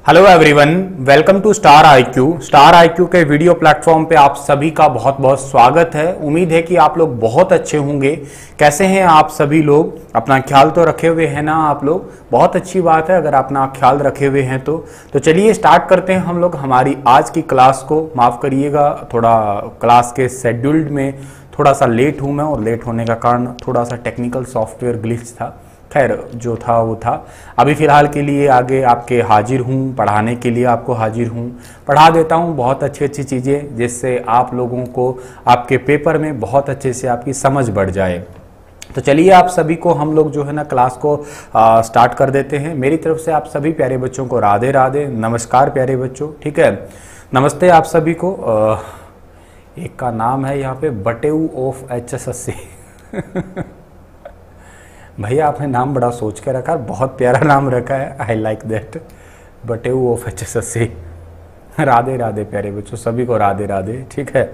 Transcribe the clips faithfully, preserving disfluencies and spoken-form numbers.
Hello everyone, welcome to star IQ. Star IQ के video platform पे आप सभी का बहुत बहुत स्वागत है। उम्मीद है कि आप लोग बहुत अच्छे होंगे। कैसे हैं आप सभी लोग? अपना ख्याल तो रखे हुए हैं ना आप लोग? बहुत अच्छी बात है अगर अपना ख्याल रखे हुए हैं तो तो चलिए स्टार्ट करते हैं हम लोग हमारी आज की क्लास को। माफ़ करिएगा, थोड़ा क्लास के शेड्यूल्ड में थोड़ा सा लेट हूँ मैं, और लेट होने का कारण थोड़ा सा टेक्निकल सॉफ्टवेयर ग्लिच था। खैर जो था वो था। अभी फ़िलहाल के लिए आगे आपके हाजिर हूँ, पढ़ाने के लिए आपको हाजिर हूँ। पढ़ा देता हूँ बहुत अच्छी अच्छी चीज़ें, जिससे आप लोगों को आपके पेपर में बहुत अच्छे से आपकी समझ बढ़ जाए। तो चलिए आप सभी को हम लोग जो है ना क्लास को आ, स्टार्ट कर देते हैं। मेरी तरफ से आप सभी प्यारे बच्चों को राधे राधे, नमस्कार प्यारे बच्चों। ठीक है, नमस्ते आप सभी को। आ, एक का नाम है यहाँ पे बटेऊ of H S S C. भैया आपने नाम बड़ा सोच के रखा, बहुत प्यारा नाम रखा है। आई लाइक दैट, बटेऊ of H S S C. Radhe Radhe प्यारे बच्चों, सभी को राधे राधे। ठीक है,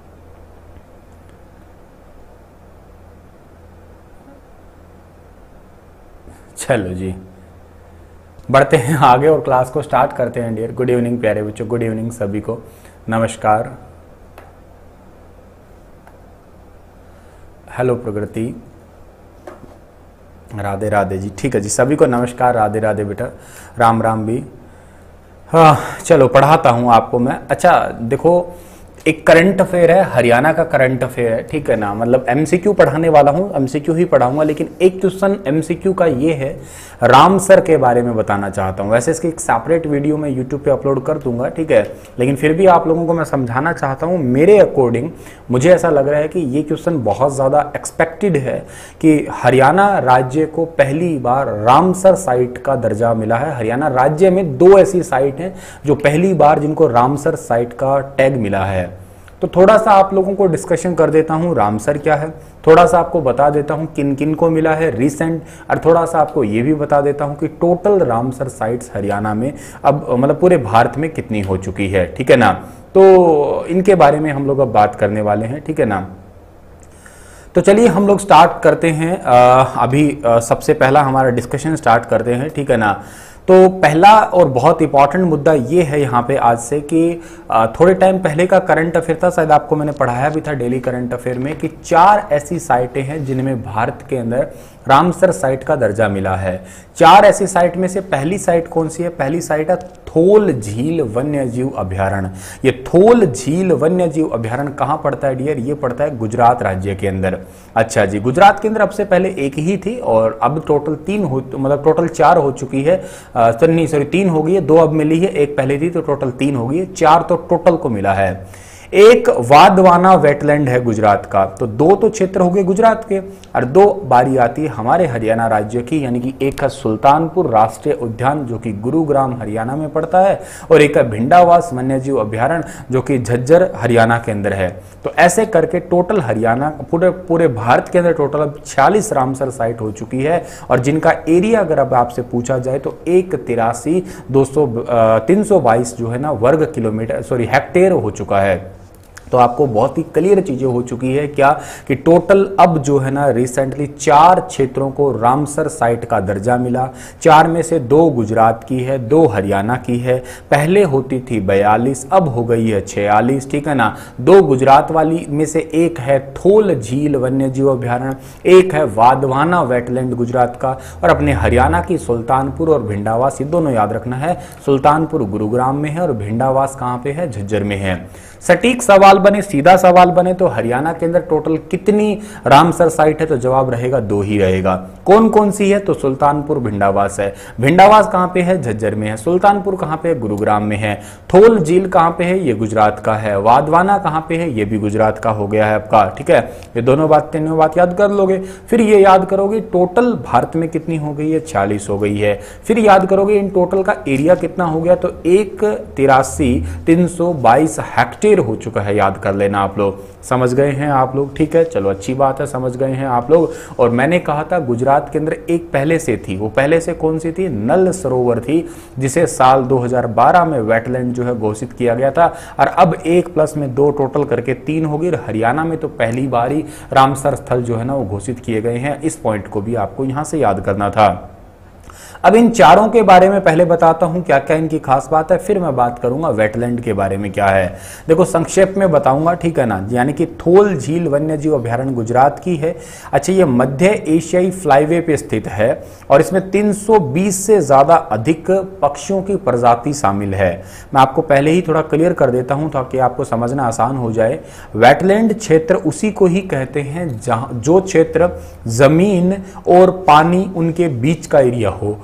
चलो जी बढ़ते हैं आगे और क्लास को स्टार्ट करते हैं। डियर गुड इवनिंग प्यारे बच्चों, गुड इवनिंग सभी को, नमस्कार। हेलो प्रगति, राधे राधे जी। ठीक है जी, सभी को नमस्कार, राधे राधे बेटा, राम राम भी। हाँ चलो पढ़ाता हूँ आपको मैं। अच्छा देखो, एक करंट अफेयर है, हरियाणा का करंट अफेयर है। ठीक है ना, मतलब एमसीक्यू पढ़ाने वाला हूँ, एमसीक्यू ही पढ़ाऊंगा, लेकिन एक क्वेश्चन एमसीक्यू का ये है, रामसर के बारे में बताना चाहता हूँ। वैसे इसकी एक सेपरेट वीडियो मैं यूट्यूब पे अपलोड कर दूंगा, ठीक है, लेकिन फिर भी आप लोगों को मैं समझाना चाहता हूँ। मेरे अकॉर्डिंग मुझे ऐसा लग रहा है कि ये क्वेश्चन बहुत ज़्यादा एक्सपेक्टेड है कि हरियाणा राज्य को पहली बार रामसर साइट का दर्जा मिला है। हरियाणा राज्य में दो ऐसी साइट हैं जो पहली बार जिनको रामसर साइट का टैग मिला है। तो थोड़ा सा आप लोगों को डिस्कशन कर देता हूँ रामसर क्या है, थोड़ा सा आपको बता देता हूँ किन किन को मिला है रिसेंट, और थोड़ा सा आपको ये भी बता देता हूँ कि टोटल रामसर साइट्स हरियाणा में अब मतलब पूरे भारत में कितनी हो चुकी है। ठीक है ना, तो इनके बारे में हम लोग अब बात करने वाले हैं। ठीक है ना, तो चलिए हम लोग स्टार्ट करते हैं। आ, अभी आ, सबसे पहला हमारा डिस्कशन स्टार्ट करते हैं। ठीक है ना, तो पहला और बहुत इंपॉर्टेंट मुद्दा ये है यहाँ पे आज से कि थोड़े टाइम पहले का करंट अफेयर था, शायद आपको मैंने पढ़ाया भी था डेली करंट अफेयर में, कि चार ऐसी साइटें हैं जिनमें भारत के अंदर रामसर साइट का दर्जा मिला है। चार ऐसी साइट में से पहली साइट कौन सी है? पहली साइट है थोल झील वन्यजीव अभ्यारण्य। ये थोल झील वन्यजीव अभ्यारण्य कहाँ पड़ता है डियर? ये पड़ता है गुजरात राज्य के अंदर। अच्छा जी, गुजरात के अंदर अब से पहले एक ही थी और अब टोटल तीन हो, मतलब टोटल चार हो चुकी है। नहीं सॉरी तीन हो गई है, दो अब मिली है, एक पहले थी, तो टोटल तीन हो गई है, चार तो टोटल को मिला है। एक वाधवाना वेटलैंड है गुजरात का, तो दो तो क्षेत्र हो गए गुजरात के, और दो बारी आती है हमारे हरियाणा राज्य की, यानी कि एक है सुल्तानपुर राष्ट्रीय उद्यान जो कि गुरुग्राम हरियाणा में पड़ता है, और एक है भिंडावास वन्यजीव अभ्यारण्य जो कि झज्जर हरियाणा के अंदर है। तो ऐसे करके टोटल हरियाणा पूरे पूरे भारत के अंदर टोटल अब छियालीस रामसर साइट हो चुकी है, और जिनका एरिया अगर अब आपसे पूछा जाए तो एक तिरासी दो सौ तीन सौ बाईस जो है ना वर्ग किलोमीटर सॉरी हेक्टेयर हो चुका है। तो आपको बहुत ही क्लियर चीजें हो चुकी है क्या कि टोटल अब जो है ना रिसेंटली चार क्षेत्रों को रामसर साइट का दर्जा मिला। चार में से दो गुजरात की है, दो हरियाणा की है। पहले होती थी बयालीस, अब हो गई है छियालीस। ठीक है ना, दो गुजरात वाली में से एक है थोल झील वन्यजीव अभ्यारण्य, एक है वाधवाना वेटलैंड गुजरात का, और अपने हरियाणा की सुल्तानपुर और भिंडावास, ये दोनों याद रखना है। सुल्तानपुर गुरुग्राम में है और भिंडावास कहाँ पे है? झज्जर में है। सटीक सवाल बने, सीधा सवाल बने तो हरियाणा के अंदर टोटल कितनी रामसर साइट है? तो जवाब रहेगा दो ही रहेगा। कौन कौन सी है? तो सुल्तानपुर भिंडावास है। भिंडावास कहां पे है? झज्जर में है। सुल्तानपुर कहां पे है? गुरुग्राम में है। थोल झील कहां पे है? ये गुजरात का है। वाधवाना कहां पे है? ये भी गुजरात का हो गया है आपका। ठीक है, ये दोनों बात तीनों बात याद कर लोगे। फिर ये याद करोगे टोटल भारत में कितनी हो गई है? छियालीस हो गई है। फिर याद करोगे इन टोटल का एरिया कितना हो गया? तो एक तिरासी तीन सौ बाईस हेक्टेयर हो चुका है। याद कर लेना आप लोग, समझ गए हैं आप लोग? ठीक है, चलो अच्छी बात है, समझ गए हैं आप लोग। और मैंने कहा था गुजरात के अंदर एक पहले से थी, वो पहले से कौन सी थी? नल सरोवर थी, जिसे साल दो हज़ार बारह में वेटलैंड जो है घोषित किया गया था, और अब एक प्लस में दो टोटल करके तीन होगी। हरियाणा में तो पहली बार ही रामसर स्थल जो है ना वो घोषित किए गए हैं। इस पॉइंट को भी आपको यहां से याद करना था। अब इन चारों के बारे में पहले बताता हूं क्या क्या इनकी खास बात है, फिर मैं बात करूंगा वेटलैंड के बारे में क्या है। देखो संक्षेप में बताऊंगा, ठीक है ना, यानी कि थोल झील वन्य जीव अभ्यारण्य गुजरात की है। अच्छा, ये मध्य एशियाई फ्लाईवे पे स्थित है और इसमें तीन सौ बीस से ज्यादा अधिक पक्षियों की प्रजाति शामिल है। मैं आपको पहले ही थोड़ा क्लियर कर देता हूं ताकि आपको समझना आसान हो जाए। वेटलैंड क्षेत्र उसी को ही कहते हैं जहां जो क्षेत्र जमीन और पानी उनके बीच का एरिया हो।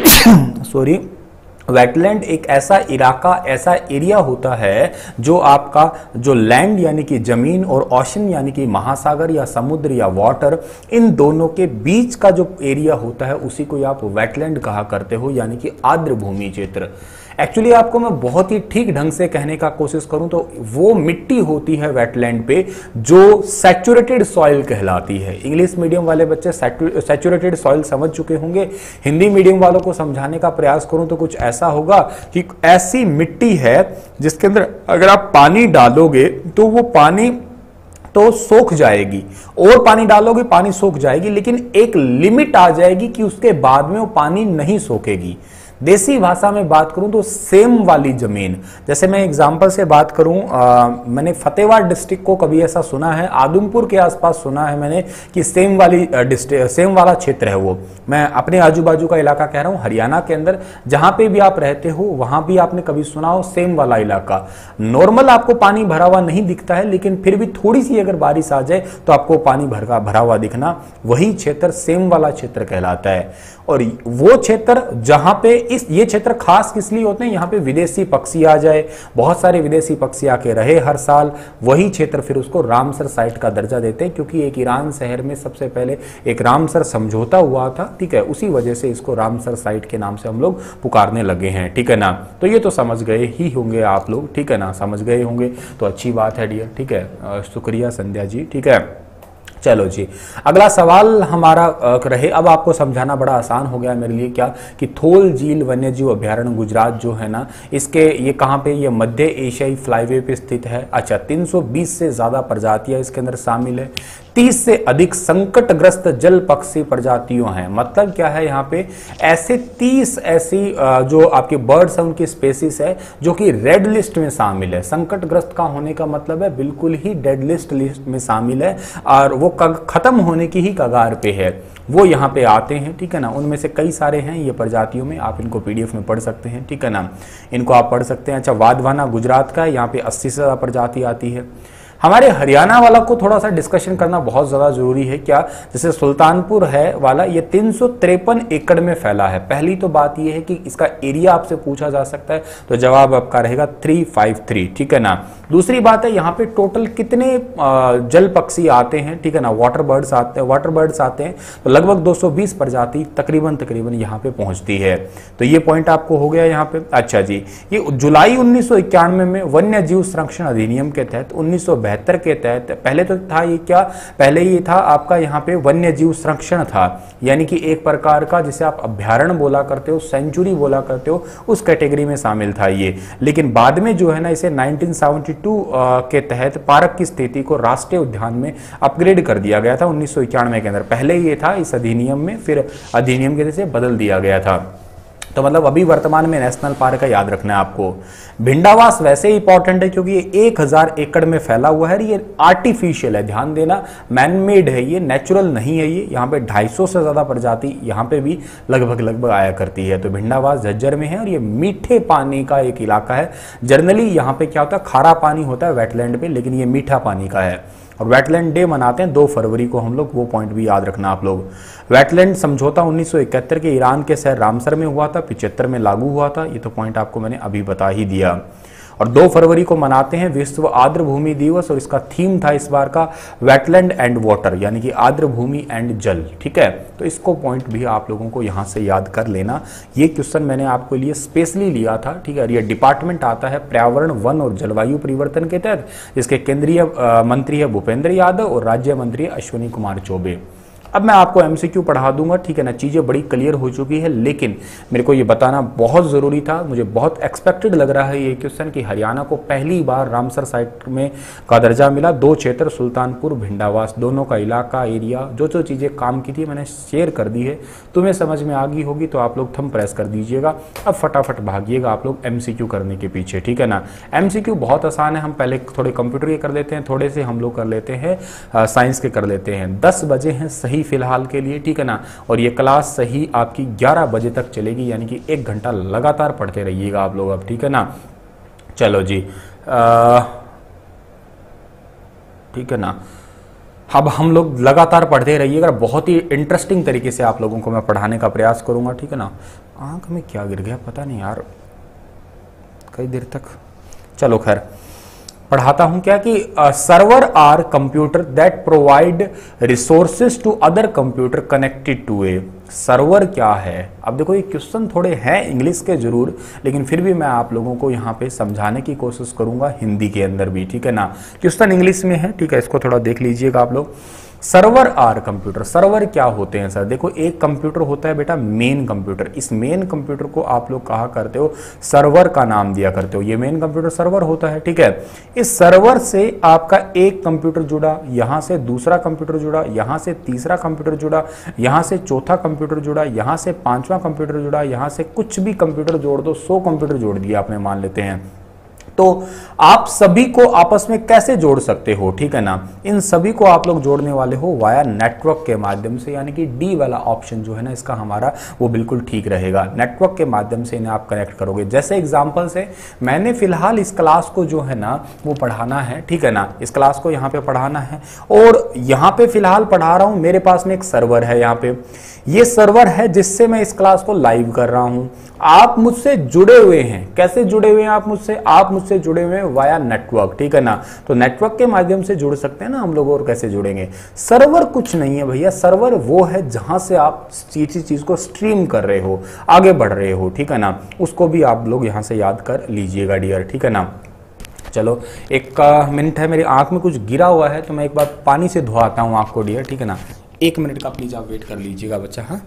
सॉरी, वेटलैंड एक ऐसा इलाका, ऐसा एरिया होता है जो आपका जो लैंड यानी कि जमीन और ओशन यानी कि महासागर या समुद्र या वाटर, इन दोनों के बीच का जो एरिया होता है उसी को आप वेटलैंड कहा करते हो, यानी कि आर्द्र भूमि क्षेत्र। एक्चुअली आपको मैं बहुत ही ठीक ढंग से कहने का कोशिश करूं तो वो मिट्टी होती है वेटलैंड पे जो सैचुरेटेड सॉइल कहलाती है। इंग्लिश मीडियम वाले बच्चे सैचुरेटेड सॉइल समझ चुके होंगे। हिंदी मीडियम वालों को समझाने का प्रयास करूं तो कुछ ऐसा होगा कि ऐसी मिट्टी है जिसके अंदर अगर आप पानी डालोगे तो वो पानी तो सोख जाएगी, और पानी डालोगे पानी सोख जाएगी, लेकिन एक लिमिट आ जाएगी कि उसके बाद में वो पानी नहीं सोखेगी। देसी भाषा में बात करूं तो सेम वाली जमीन, जैसे मैं एग्जांपल से बात करूं, आ, मैंने फतेहबाद डिस्ट्रिक्ट को कभी ऐसा सुना है, आदमपुर के आसपास सुना है मैंने कि सेम वाली डिस्ट्रिक्ट, सेम वाला क्षेत्र है वो। मैं अपने आजू बाजू का इलाका कह रहा हूं, हरियाणा के अंदर जहां पे भी आप रहते हो वहां भी आपने कभी सुना हो सेम वाला इलाका। नॉर्मल आपको पानी भरा हुआ नहीं दिखता है, लेकिन फिर भी थोड़ी सी अगर बारिश आ जाए तो आपको पानी भरा भरा हुआ दिखना, वही क्षेत्र सेम वाला क्षेत्र कहलाता है। और वो क्षेत्र जहां पे इस ये क्षेत्र खास किस लिए होते हैं, यहाँ पे विदेशी पक्षी आ जाए, बहुत सारे विदेशी पक्षी आके रहे हर साल, वही क्षेत्र फिर उसको रामसर साइट का दर्जा देते हैं, क्योंकि एक ईरान शहर में सबसे पहले एक रामसर समझौता हुआ था, ठीक है, उसी वजह से इसको रामसर साइट के नाम से हम लोग पुकारने लगे हैं, ठीक है ना। तो ये तो समझ गए ही होंगे आप लोग, ठीक है ना, समझ गए होंगे तो अच्छी बात है डियर, ठीक है, शुक्रिया संध्या जी, ठीक है। चलो जी, अगला सवाल हमारा रहे, अब आपको समझाना बड़ा आसान हो गया मेरे लिए, क्या कि थोल झील वन्य जीव अभ्यारण्य गुजरात जो है ना, इसके ये कहाँ पे, ये मध्य एशियाई फ्लाईवे पे स्थित है। अच्छा, तीन सौ बीस से ज्यादा प्रजातियां इसके अंदर शामिल है, तीस से अधिक संकटग्रस्त जल पक्षी प्रजातियों हैं। मतलब क्या है, यहाँ पे ऐसे तीस ऐसी जो आपके बर्ड्स हैं उनकी स्पेसीज है जो कि रेड लिस्ट में शामिल है। संकटग्रस्त का होने का मतलब है बिल्कुल ही डेड लिस्ट लिस्ट में शामिल है और वो खत्म होने की ही कगार पे है, वो यहाँ पे आते हैं, ठीक है ना। उनमें से कई सारे हैं ये प्रजातियों में, आप इनको पीडीएफ में पढ़ सकते हैं, ठीक है ना, इनको आप पढ़ सकते हैं। अच्छा, वाधवाना गुजरात का है, यहाँ पे अस्सी से ज्यादा प्रजाति आती है। हमारे हरियाणा वाला को थोड़ा सा डिस्कशन करना बहुत ज्यादा जरूरी है, क्या, जैसे सुल्तानपुर है वाला, ये तीन सौ तिरपन एकड़ में फैला है। पहली तो बात ये है कि इसका एरिया आपसे पूछा जा सकता है, तो जवाब आपका रहेगा तीन सौ तिरेपन, ठीक है ना। दूसरी बात है, यहाँ पे टोटल कितने जल पक्षी आते हैं, ठीक है ना, वाटर बर्ड्स आते हैं, वाटर बर्ड्स आते हैं तो लगभग दो सौ बीस प्रजाति तकरीबन तकरीबन यहाँ पे पहुंचती है। तो ये पॉइंट आपको हो गया यहाँ पे। अच्छा जी, ये जुलाई उन्नीस सौ इक्यानवे में वन्य जीव संरक्षण अधिनियम के तहत उन्नीस सौ बहत्तर के तहत, पहले तो था ये क्या, पहले ये था आपका यहाँ पे वन्य जीव संरक्षण था, यानी कि एक प्रकार का जिसे आप अभ्यारण्य बोला करते हो, सेंचुरी बोला करते हो, उस कैटेगरी में शामिल था ये। लेकिन बाद में जो है ना, इसे उन्नीस सौ बहत्तर के तहत पार्क की स्थिति को राष्ट्रीय उद्यान में अपग्रेड कर दिया गया था उन्नीस सौ इक्यानवे के अंदर। पहले ये था इस अधिनियम में, फिर अधिनियम के से बदल दिया गया था। तो मतलब अभी वर्तमान में नेशनल पार्क का याद रखना है आपको। भिंडावास वैसे ही इंपॉर्टेंट है क्योंकि ये एक हजार एकड़ में फैला हुआ है, ये आर्टिफिशियल है, ध्यान देना, मैन मेड है, ये नेचुरल नहीं है। ये यहाँ पे ढाई सौ से ज्यादा प्रजाति यहाँ पे भी लगभग लगभग आया करती है। तो भिंडावास झज्जर में है और ये मीठे पानी का एक इलाका है। जनरली यहाँ पे क्या होता है, खारा पानी होता है वेटलैंड पे, लेकिन ये मीठा पानी का है। और वेटलैंड डे मनाते हैं दो फरवरी को हम लोग, वो पॉइंट भी याद रखना आप लोग। वेटलैंड समझौता उन्नीस सौ इकहत्तर के ईरान के शहर रामसर में हुआ था, पिचहत्तर में लागू हुआ था, ये तो पॉइंट आपको मैंने अभी बता ही दिया। और दो फरवरी को मनाते हैं विश्व आर्द्र भूमि दिवस, और इसका थीम था इस बार का वेटलैंड एंड वाटर, यानी कि आर्द्र भूमि एंड जल, ठीक है। तो इसको पॉइंट भी आप लोगों को यहाँ से याद कर लेना। ये क्वेश्चन मैंने आपके लिए स्पेशली लिया था, ठीक है। ये डिपार्टमेंट आता है पर्यावरण, वन और जलवायु परिवर्तन के तहत, जिसके केंद्रीय मंत्री है भूपेंद्र यादव और राज्य मंत्री है अश्विनी कुमार चौबे। अब मैं आपको एमसीक्यू पढ़ा दूंगा, ठीक है ना, चीजें बड़ी क्लियर हो चुकी है, लेकिन मेरे को ये बताना बहुत जरूरी था, मुझे बहुत एक्सपेक्टेड लग रहा है ये क्वेश्चन कि हरियाणा को पहली बार रामसर साइट में का दर्जा मिला। दो क्षेत्र सुल्तानपुर भिंडावास दोनों का इलाका एरिया जो जो चीजें काम की थी मैंने शेयर कर दी है, तुम्हें समझ में आ गई होगी तो आप लोग थंब प्रेस कर दीजिएगा। अब फटाफट भागिएगा आप लोग एमसीक्यू करने के पीछे, ठीक है ना। एमसीक्यू बहुत आसान है, हम पहले थोड़े कंप्यूटर के कर लेते हैं, थोड़े से हम लोग कर लेते हैं साइंस के कर लेते हैं। दस बजे हैं सही फिलहाल के लिए, ठीक है ना, और ये क्लास सही आपकी ग्यारह बजे तक चलेगी, यानी कि एक घंटा लगातार पढ़ते रहिएगा आप लोग अब, ठीक है ना। चलो जी, ठीक है ना, अब हम लोग लगातार पढ़ते रहिएगा, बहुत ही इंटरेस्टिंग तरीके से आप लोगों को मैं पढ़ाने का प्रयास करूंगा, ठीक है ना। आंख में क्या गिर गया पता नहीं यार, कई देर तक, चलो खैर पढ़ाता हूं क्या कि server are computer that provide resources to other computer connected to a. Server क्या है? अब देखो ये क्वेश्चन थोड़े हैं इंग्लिश के जरूर, लेकिन फिर भी मैं आप लोगों को यहाँ पे समझाने की कोशिश करूंगा हिंदी के अंदर भी, ठीक है ना। क्वेश्चन इंग्लिश में है, ठीक है, इसको थोड़ा देख लीजिएगा आप लोग। सर्वर आर कंप्यूटर, सर्वर क्या होते हैं सर? देखो एक कंप्यूटर होता है बेटा मेन कंप्यूटर, इस मेन कंप्यूटर को आप लोग कहा करते हो सर्वर का नाम दिया करते हो, ये मेन कंप्यूटर सर्वर होता है, ठीक है। इस सर्वर से आपका एक कंप्यूटर जुड़ा, यहां से दूसरा कंप्यूटर जुड़ा, यहां से तीसरा कंप्यूटर जुड़ा, यहां से चौथा कंप्यूटर जुड़ा, यहां से पांचवा कंप्यूटर जुड़ा, यहां से कुछ भी कंप्यूटर जोड़ दो, सौ कंप्यूटर जोड़ दिया आपने मान लेते हैं, तो आप सभी को आपस में कैसे जोड़ सकते हो, ठीक है ना। इन सभी को आप लोग जोड़ने वाले हो वाया नेटवर्क के माध्यम से, यानी कि डी वाला ऑप्शन जो है ना इसका हमारा वो बिल्कुल ठीक रहेगा। नेटवर्क के माध्यम से इन्हें आप कनेक्ट करोगे। जैसे एग्जांपल से मैंने फिलहाल इस क्लास को जो है ना वो पढ़ाना है, ठीक है ना, इस क्लास को यहाँ पे पढ़ाना है और यहाँ पे फिलहाल पढ़ा रहा हूँ, मेरे पास में एक सर्वर है, यहाँ पे ये सर्वर है जिससे मैं इस क्लास को लाइव कर रहा हूं। आप मुझसे जुड़े हुए हैं, कैसे जुड़े हुए हैं आप मुझसे? आप मुझसे जुड़े हुए हैं वाया नेटवर्क, ठीक है ना। तो नेटवर्क के माध्यम से जुड़ सकते हैं ना हम लोग, और कैसे जुड़ेंगे? सर्वर कुछ नहीं है भैया, सर्वर वो है जहां से आप किसी चीज को स्ट्रीम कर रहे हो, आगे बढ़ रहे हो, ठीक है ना। उसको भी आप लोग यहां से याद कर लीजिएगा डियर, ठीक है ना। चलो एक मिनट है, मेरी आंख में कुछ गिरा हुआ है तो मैं एक बार पानी से धोआता हूं आंख को डियर, ठीक है ना। एक मिनट का प्लीज आप वेट कर लीजिएगा बच्चा, हाँ।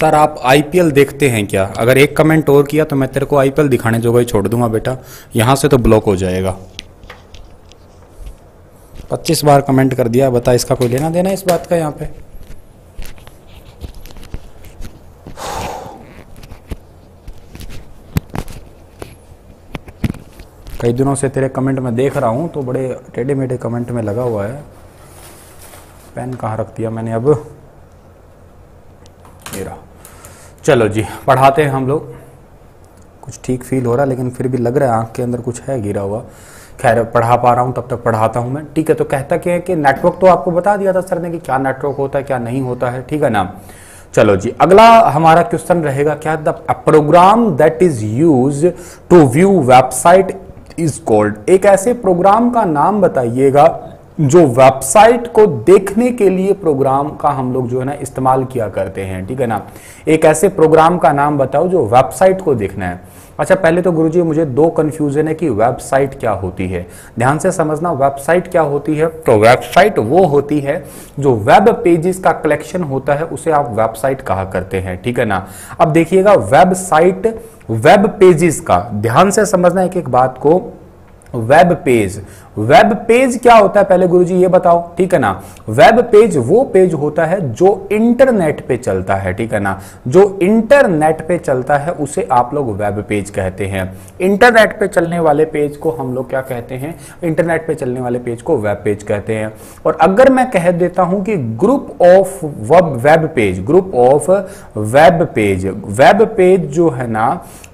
सर आप आईपीएल देखते हैं क्या? अगर एक कमेंट और किया तो मैं तेरे को आईपीएल दिखाने जो ही छोड़ दूंगा बेटा, यहां से तो ब्लॉक हो जाएगा। पच्चीस बार कमेंट कर दिया, बता इसका कोई लेना देना इस बात का? यहाँ पे कई दिनों से तेरे कमेंट में देख रहा हूं तो बड़े टेढ़े मेढ़े कमेंट में लगा हुआ है। पेन कहाँ रख दिया मैंने अब? ये रहा। चलो जी पढ़ाते हैं हम लोग। कुछ ठीक फील हो रहा है लेकिन फिर भी लग रहा है आंख के अंदर कुछ है गिरा हुआ। खैर पढ़ा पा रहा हूं तब तक पढ़ाता हूं मैं, ठीक है। तो कहता क्या है कि नेटवर्क तो आपको बता दिया था सर ने कि क्या नेटवर्क होता है क्या नहीं होता है, ठीक है ना। चलो जी अगला हमारा क्वेश्चन रहेगा क्या, the program that is use to view website is called. एक ऐसे प्रोग्राम का नाम बताइएगा जो वेबसाइट को देखने के लिए प्रोग्राम का हम लोग जो है ना इस्तेमाल किया करते हैं, ठीक है ना। एक ऐसे प्रोग्राम का नाम बताओ जो वेबसाइट को देखना है। अच्छा पहले तो गुरुजी मुझे दो कंफ्यूजन है कि वेबसाइट क्या होती है। ध्यान से समझना, वेबसाइट क्या होती है। तो वेबसाइट वो होती है जो वेब पेजेस का कलेक्शन होता है, उसे आप वेबसाइट कहा करते हैं, ठीक है ना। अब देखिएगा वेबसाइट वेब पेजेस का, ध्यान से समझना एक एक बात को। वेब पेज, वेब पेज क्या होता है पहले गुरुजी ये बताओ, ठीक है ना। वेब पेज वो पेज होता है जो इंटरनेट पे चलता है, ठीक है ना। जो इंटरनेट पे चलता है उसे आप लोग वेब पेज कहते हैं। इंटरनेट पे चलने वाले पेज को हम लोग क्या कहते हैं? इंटरनेट पे चलने वाले पेज को वेब पेज कहते हैं। और अगर मैं कह देता हूं कि group of web web page, group of web page, web page जो है ना,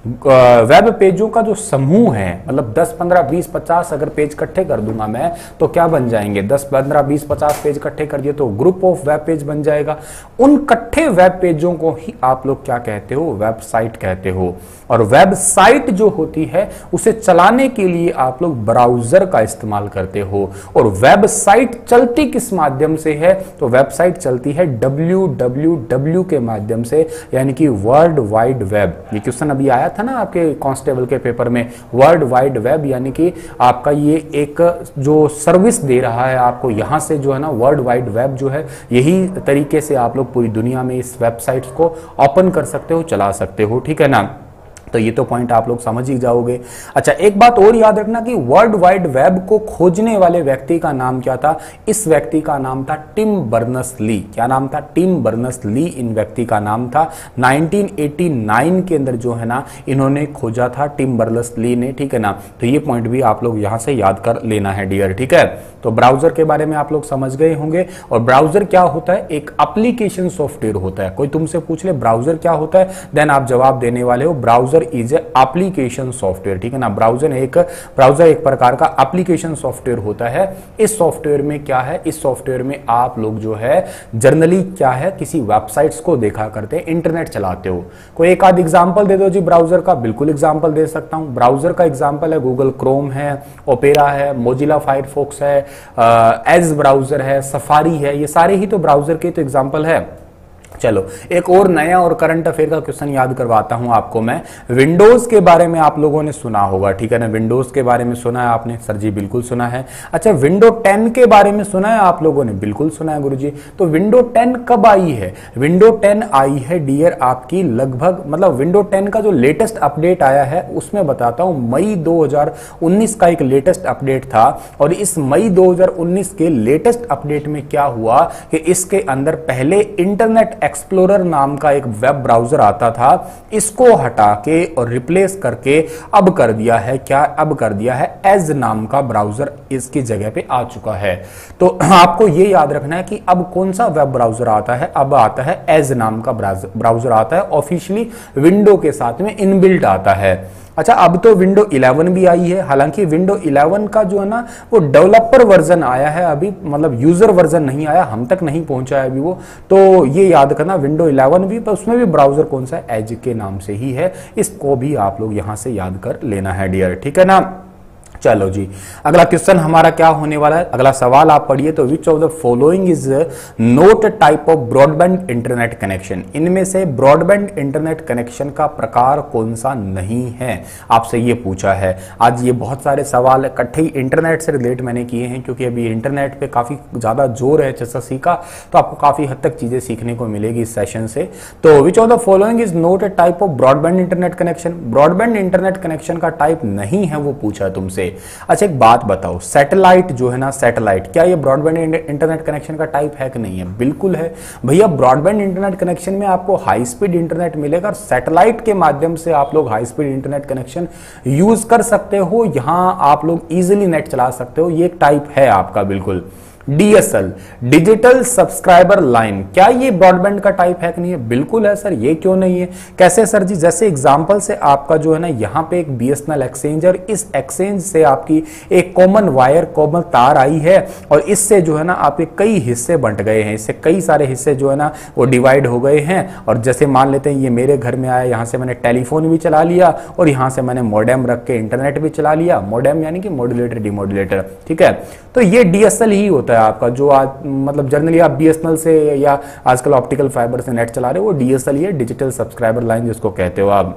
वेब पेजों का जो समूह है, मतलब दस पंद्रह बीस पचास अगर पेज इकट्ठे कर दूंगा मैं तो क्या बन जाएंगे? दस पंद्रह बीस पचास पेज इकट्ठे कर दिए तो ग्रुप ऑफ वेब पेज बन जाएगा। उन इकट्ठे वेब पेजों को ही आप लोग क्या कहते हो? वेबसाइट कहते हो। और वेबसाइट जो होती है उसे चलाने के लिए आप लोग ब्राउजर का इस्तेमाल करते हो। और वेबसाइट चलती किस माध्यम से है? तो वेबसाइट चलती है डब्ल्यू डब्ल्यू डब्ल्यू के माध्यम से, यानी कि वर्ल्ड वाइड वेब। ये क्वेश्चन अभी आया था ना आपके कांस्टेबल के पेपर में, वर्ल्ड वाइड वेब, यानी कि आपका ये एक जो सर्विस दे रहा है आपको, यहां से जो है ना वर्ल्ड वाइड वेब जो है, यही तरीके से आप लोग पूरी दुनिया में इस वेबसाइट्स को ओपन कर सकते हो, चला सकते हो, ठीक है ना। तो ये तो पॉइंट आप लोग समझ ही जाओगे। अच्छा एक बात और याद रखना कि वर्ल्ड वाइड वेब को खोजने वाले व्यक्ति का नाम क्या था? इस व्यक्ति का नाम था टिम बर्नर्स-ली। क्या नाम था? टिम बर्नर्स-ली इन व्यक्ति का नाम था। नाइनटीन एटी नाइन के अंदर जो है ना इन्होंने खोजा था, टिम बर्नर्स-ली ने, ठीक है ना। तो ये पॉइंट भी आप लोग यहां से याद कर लेना है डियर, ठीक है। तो ब्राउजर के बारे में आप लोग समझ गए होंगे। और ब्राउजर क्या होता है? एक एप्लीकेशन सॉफ्टवेयर होता है। कोई तुमसे पूछ ले ब्राउजर क्या होता है, देन आप जवाब देने वाले हो ब्राउजर इज एप्लीकेशन सॉफ्टवेयर, ठीक है ना। ब्राउजर एक ब्राउजर एक प्रकार का एप्लीकेशन सॉफ्टवेयर होता है। इस सॉफ्टवेयर में क्या है? इस सॉफ्टवेयर में आप लोग जो है जनरली क्या है, किसी वेबसाइट्स को देखा करते हैं, इंटरनेट चलाते हो। कोई एक आध एग्जांपल दे दो जी ब्राउजर का। बिल्कुल एग्जांपल दे सकता हूं। ब्राउजर का एग्जांपल है गूगल क्रोम है, ओपेरा है, मोजिला फायरफॉक्स है, एज ब्राउजर है, सफारी है। ये सारे ही तो ब्राउजर के तो एग्जांपल है। चलो एक और नया और करंट अफेयर का क्वेश्चन याद करवाता हूं आपको मैं। विंडोज के बारे में आप लोगों ने सुना होगा, ठीक है ना। विंडोज के बारे में सुना है आपने? सर जी बिल्कुल सुना है। अच्छा विंडो टेन के बारे में सुना है आप लोगों ने? बिल्कुल सुना है गुरुजी। तो विंडो टेन कब आई है? विंडो टेन आई है डियर आपकी लगभग, मतलब विंडो टेन का जो लेटेस्ट अपडेट आया है उसमें बताता हूं मई दो हज़ार उन्नीस का एक लेटेस्ट अपडेट था। और इस मई दो हज़ार उन्नीस के लेटेस्ट अपडेट में क्या हुआ कि इसके अंदर पहले इंटरनेट एक्सप्लोरर नाम का एक वेब ब्राउजर आता था, इसको हटा के और रिप्लेस करके अब कर दिया है क्या? अब कर दिया है एज नाम का ब्राउजर इसकी जगह पे आ चुका है। तो आपको ये याद रखना है कि अब कौन सा वेब ब्राउजर आता है? अब आता है एज नाम का ब्राउजर आता है, ऑफिशियली विंडो के साथ में इनबिल्ट आता है। अच्छा अब तो विंडो इलेवन भी आई है। हालांकि विंडो इलेवन का जो है ना वो डेवलपर वर्जन आया है अभी, मतलब यूजर वर्जन नहीं आया, हम तक नहीं पहुंचा है अभी वो। तो ये याद करना विंडो इलेवन भी, पर उसमें भी ब्राउजर कौन सा है? एज के नाम से ही है। इसको भी आप लोग यहां से याद कर लेना है डियर, ठीक है ना। चलो जी, अगला क्वेश्चन हमारा क्या होने वाला है, अगला सवाल आप पढ़िए। तो which of the following is not type of broadband internet connection, इनमें से ब्रॉडबैंड इंटरनेट कनेक्शन का प्रकार कौन सा नहीं है, आपसे ये पूछा है। आज ये बहुत सारे सवाल इकट्ठे ही इंटरनेट से रिलेट मैंने किए हैं, क्योंकि अभी इंटरनेट पे काफी ज्यादा जोर है एचएसएससी का, तो आपको काफी हद तक चीजें सीखने को मिलेगी इस सेशन से। तो which of the following is not type of broadband internet connection, broadband internet connection का टाइप नहीं है वो पूछा है तुमसे। अच्छा एक बात बताओ, सैटेलाइट जो है ना, सैटेलाइट क्या ये ब्रॉडबैंड इंटरनेट कनेक्शन का टाइप है कि नहीं है? बिल्कुल है भैया। ब्रॉडबैंड इंटरनेट कनेक्शन में आपको हाई स्पीड इंटरनेट मिलेगा और सैटेलाइट के माध्यम से आप लोग high speed internet connection use कर सकते हो, यहां आप लोग इजीली नेट चला सकते हो, ये एक टाइप है आपका बिल्कुल। डीएसएल, डिजिटल सब्सक्राइबर लाइन, क्या ये ब्रॉडबैंड का टाइप है कि नहीं है? बिल्कुल है सर। ये क्यों नहीं है? कैसे सर जी? जैसे एग्जांपल से आपका जो है ना, यहाँ पे एक बीएसएनएल एक्सचेंज और इस एक्सचेंज से आपकी एक कॉमन वायर, कॉमन तार आई है और इससे जो है ना आपके कई हिस्से बंट गए हैं, इससे कई सारे हिस्से जो है ना वो डिवाइड हो गए हैं। और जैसे मान लेते हैं ये मेरे घर में आया, यहाँ से मैंने टेलीफोन भी चला लिया और यहाँ से मैंने मॉडेम रख के इंटरनेट भी चला लिया। मॉडेम यानी कि मॉड्यूलेटर डिमॉड्यूलेटर, ठीक है। तो ये डीएसएल ही होता है आपका, जो आज मतलब जनरली आप बीएसएनएल से या आजकल ऑप्टिकल फाइबर से नेट चला रहे हो, वो डीएसएल ही है, डिजिटल सब्सक्राइबर लाइन जिसको कहते हो आप।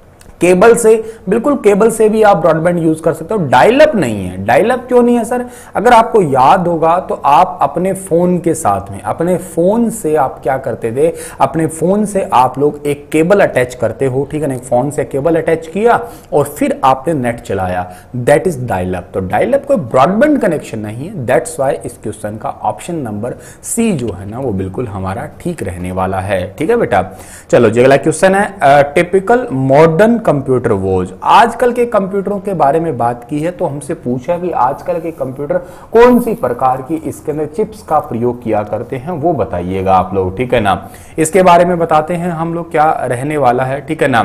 केबल से, बिल्कुल केबल से भी आप ब्रॉडबैंड यूज कर सकते हो। डायलअप नहीं है। डायलअप क्यों नहीं है सर? अगर आपको याद होगा तो आप अपने फोन के साथ में, अपने फोन से आप क्या करते थे, अपने फोन से आप लोग एक केबल अटैच करते हो, ठीक है ना, एक फोन से केबल अटैच किया और फिर आपने नेट चलाया, दैट इज डायलअप। तो डायलअप कोई ब्रॉडबैंड कनेक्शन नहीं है, दैट्स वाई इस क्वेश्चन का ऑप्शन नंबर सी जो है ना वो बिल्कुल हमारा ठीक रहने वाला है। ठीक है बेटा, चलो जी अगला क्वेश्चन है, टिपिकल मॉडर्न कंप्यूटर वॉज। आजकल के कंप्यूटरों के बारे में बात की है, तो हमसे पूछा कि आजकल के कंप्यूटर कौन सी प्रकार की इसके अंदर चिप्स का प्रयोग किया करते हैं, वो बताइएगा आप लोग, ठीक है ना। इसके बारे में बताते हैं हम लोग क्या रहने वाला है, ठीक है ना।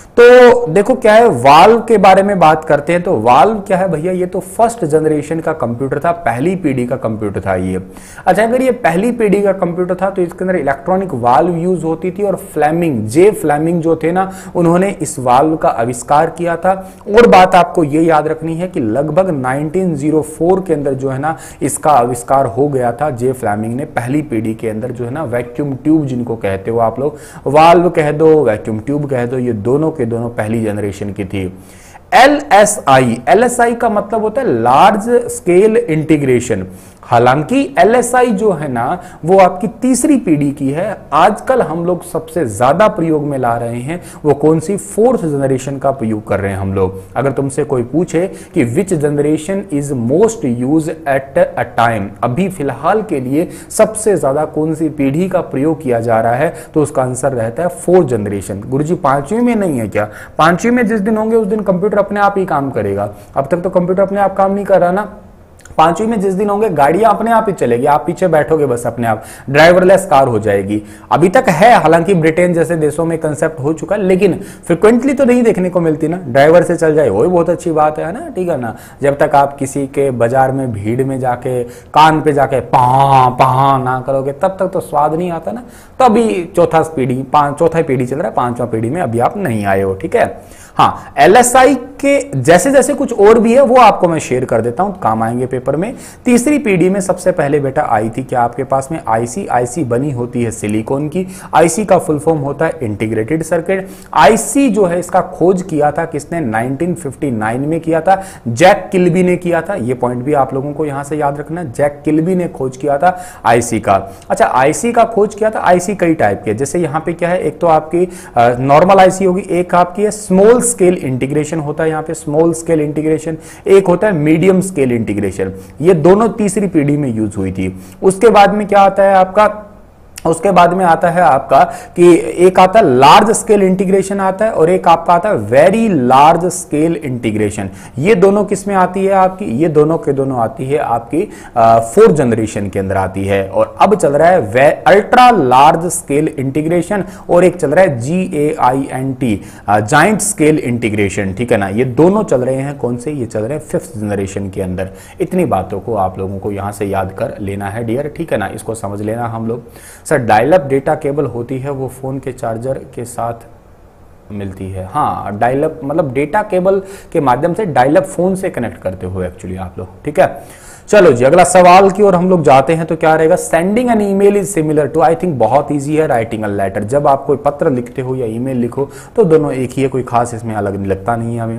तो देखो क्या है, वाल्व के बारे में बात करते हैं। तो वाल्व क्या है भैया? ये तो फर्स्ट जनरेशन का कंप्यूटर था, पहली पीढ़ी का कंप्यूटर था ये। अच्छा, अगर ये पहली पीढ़ी का कंप्यूटर था तो इसके अंदर इलेक्ट्रॉनिक वाल्व यूज होती थी और फ्लेमिंग, जे फ्लेमिंग जो थे ना, उन्होंने इस वाल्व का आविष्कार किया था। और बात आपको ये याद रखनी है कि लगभग नाइनटीन ओ फोर के अंदर जो है ना इसका आविष्कार हो गया था, जे फ्लेमिंग ने पहली पीढ़ी के अंदर जो है ना वैक्यूम ट्यूब जिनको कहते हो आप लोग, वाल्व कह दो, वैक्यूम ट्यूब कह दो, ये दोनों के दोनों पहली जनरेशन की थी। L S I, L S I का मतलब होता है लार्ज स्केल इंटीग्रेशन। हालांकि एल एस आई जो है ना वो आपकी तीसरी पीढ़ी की है। आजकल हम लोग सबसे ज्यादा प्रयोग में ला रहे हैं वो कौन सी? फोर्थ जनरेशन का प्रयोग कर रहे हैं हम लोग। अगर तुमसे कोई पूछे कि which generation is most use at a time, अभी फिलहाल के लिए सबसे ज्यादा कौन सी पीढ़ी का प्रयोग किया जा रहा है, तो उसका आंसर रहता है फोर्थ जनरेशन। गुरुजी पांचवी में नहीं है क्या? पांचवी में जिस दिन होंगे उस दिन कंप्यूटर अपने आप ही काम करेगा। अब तक तो कंप्यूटर अपने आप काम नहीं कर रहा ना। पांचवी में जिस दिन होंगे गाड़ियां अपने आप ही चलेगी, आप पीछे बैठोगे बस, अपने आप ड्राइवरलेस कार हो जाएगी। अभी तक है, हालांकि ब्रिटेन जैसे देशों में कंसेप्ट हो चुका है, लेकिन फ्रिक्वेंटली तो नहीं देखने को मिलती ना। ड्राइवर से चल जाए वही बहुत अच्छी बात है ना, ठीक है ना। जब तक आप किसी के बाजार में भीड़ में जाके कान पे जाके पहा पहा ना करोगे तब तक तो स्वाद नहीं आता ना। तो अभी चौथा पीढ़ी, पांच चौथा पीढ़ी चल रहा है, पांचवा पीढ़ी में अभी आप नहीं आए हो, ठीक है। हाँ, एल एस आई के जैसे जैसे कुछ और भी है वो आपको मैं शेयर कर देता हूं, काम आएंगे पेपर में। तीसरी पीढ़ी में सबसे पहले बेटा आई थी क्या आपके पास में? आईसी। आईसी बनी होती है सिलिकॉन की। आईसी का फुल फॉर्म होता है इंटीग्रेटेड सर्किट। आईसी जो है इसका खोज किया था किसने? नाइनटीन फिफ्टी नाइन में किया था, जैक किल्बी ने किया था। ये पॉइंट भी आप लोगों को यहां से याद रखना, जैक किल्बी ने खोज किया था आईसी का। अच्छा, आईसी का खोज किया था। आईसी कई टाइप के, जैसे यहां पे क्या है, एक तो आपकी नॉर्मल आईसी होगी, एक आपकी है स्मॉल स्केल इंटीग्रेशन होता है यहाँ पे, स्मॉल स्केल इंटीग्रेशन, एक होता है मीडियम स्केल इंटीग्रेशन। ये दोनों तीसरी पीढ़ी में यूज हुई थी। उसके बाद में क्या आता है आपका? उसके बाद में आता है आपका कि एक आता है लार्ज स्केल इंटीग्रेशन आता है और एक आपका आता है वेरी लार्ज स्केल इंटीग्रेशन। ये दोनों किस में आती है आपकी? ये दोनों के दोनों आती है आपकी फोर्थ जनरेशन के अंदर आती है। और अब चल रहा है अल्ट्रा लार्ज स्केल इंटीग्रेशन और एक चल रहा है G A I N T, giant scale integration, ठीक है ना। ये दोनों चल रहे हैं कौन से? ये चल रहे हैं फिफ्थ जनरेशन के अंदर। इतनी बातों को आप लोगों को यहां से याद कर लेना है डियर, ठीक है ना, इसको समझ लेना हम लोग। डायल अप डेटा केबल होती है वो फोन के चार्जर के साथ मिलती है। हाँ, डायलअप मतलब डेटा केबल के माध्यम से डायलअप फोन से कनेक्ट करते हो एक्चुअली आप लोग, ठीक है। चलो जी, अगला सवाल की ओर हम लोग जाते हैं तो क्या रहेगा, sending an email is similar to, I think बहुत इजी है, राइटिंग अ लेटर। जब आप कोई पत्र लिखते हो या ईमेल लिखो तो दोनों एक ही है, कोई खास इसमें अलग लगता नहीं है हमें।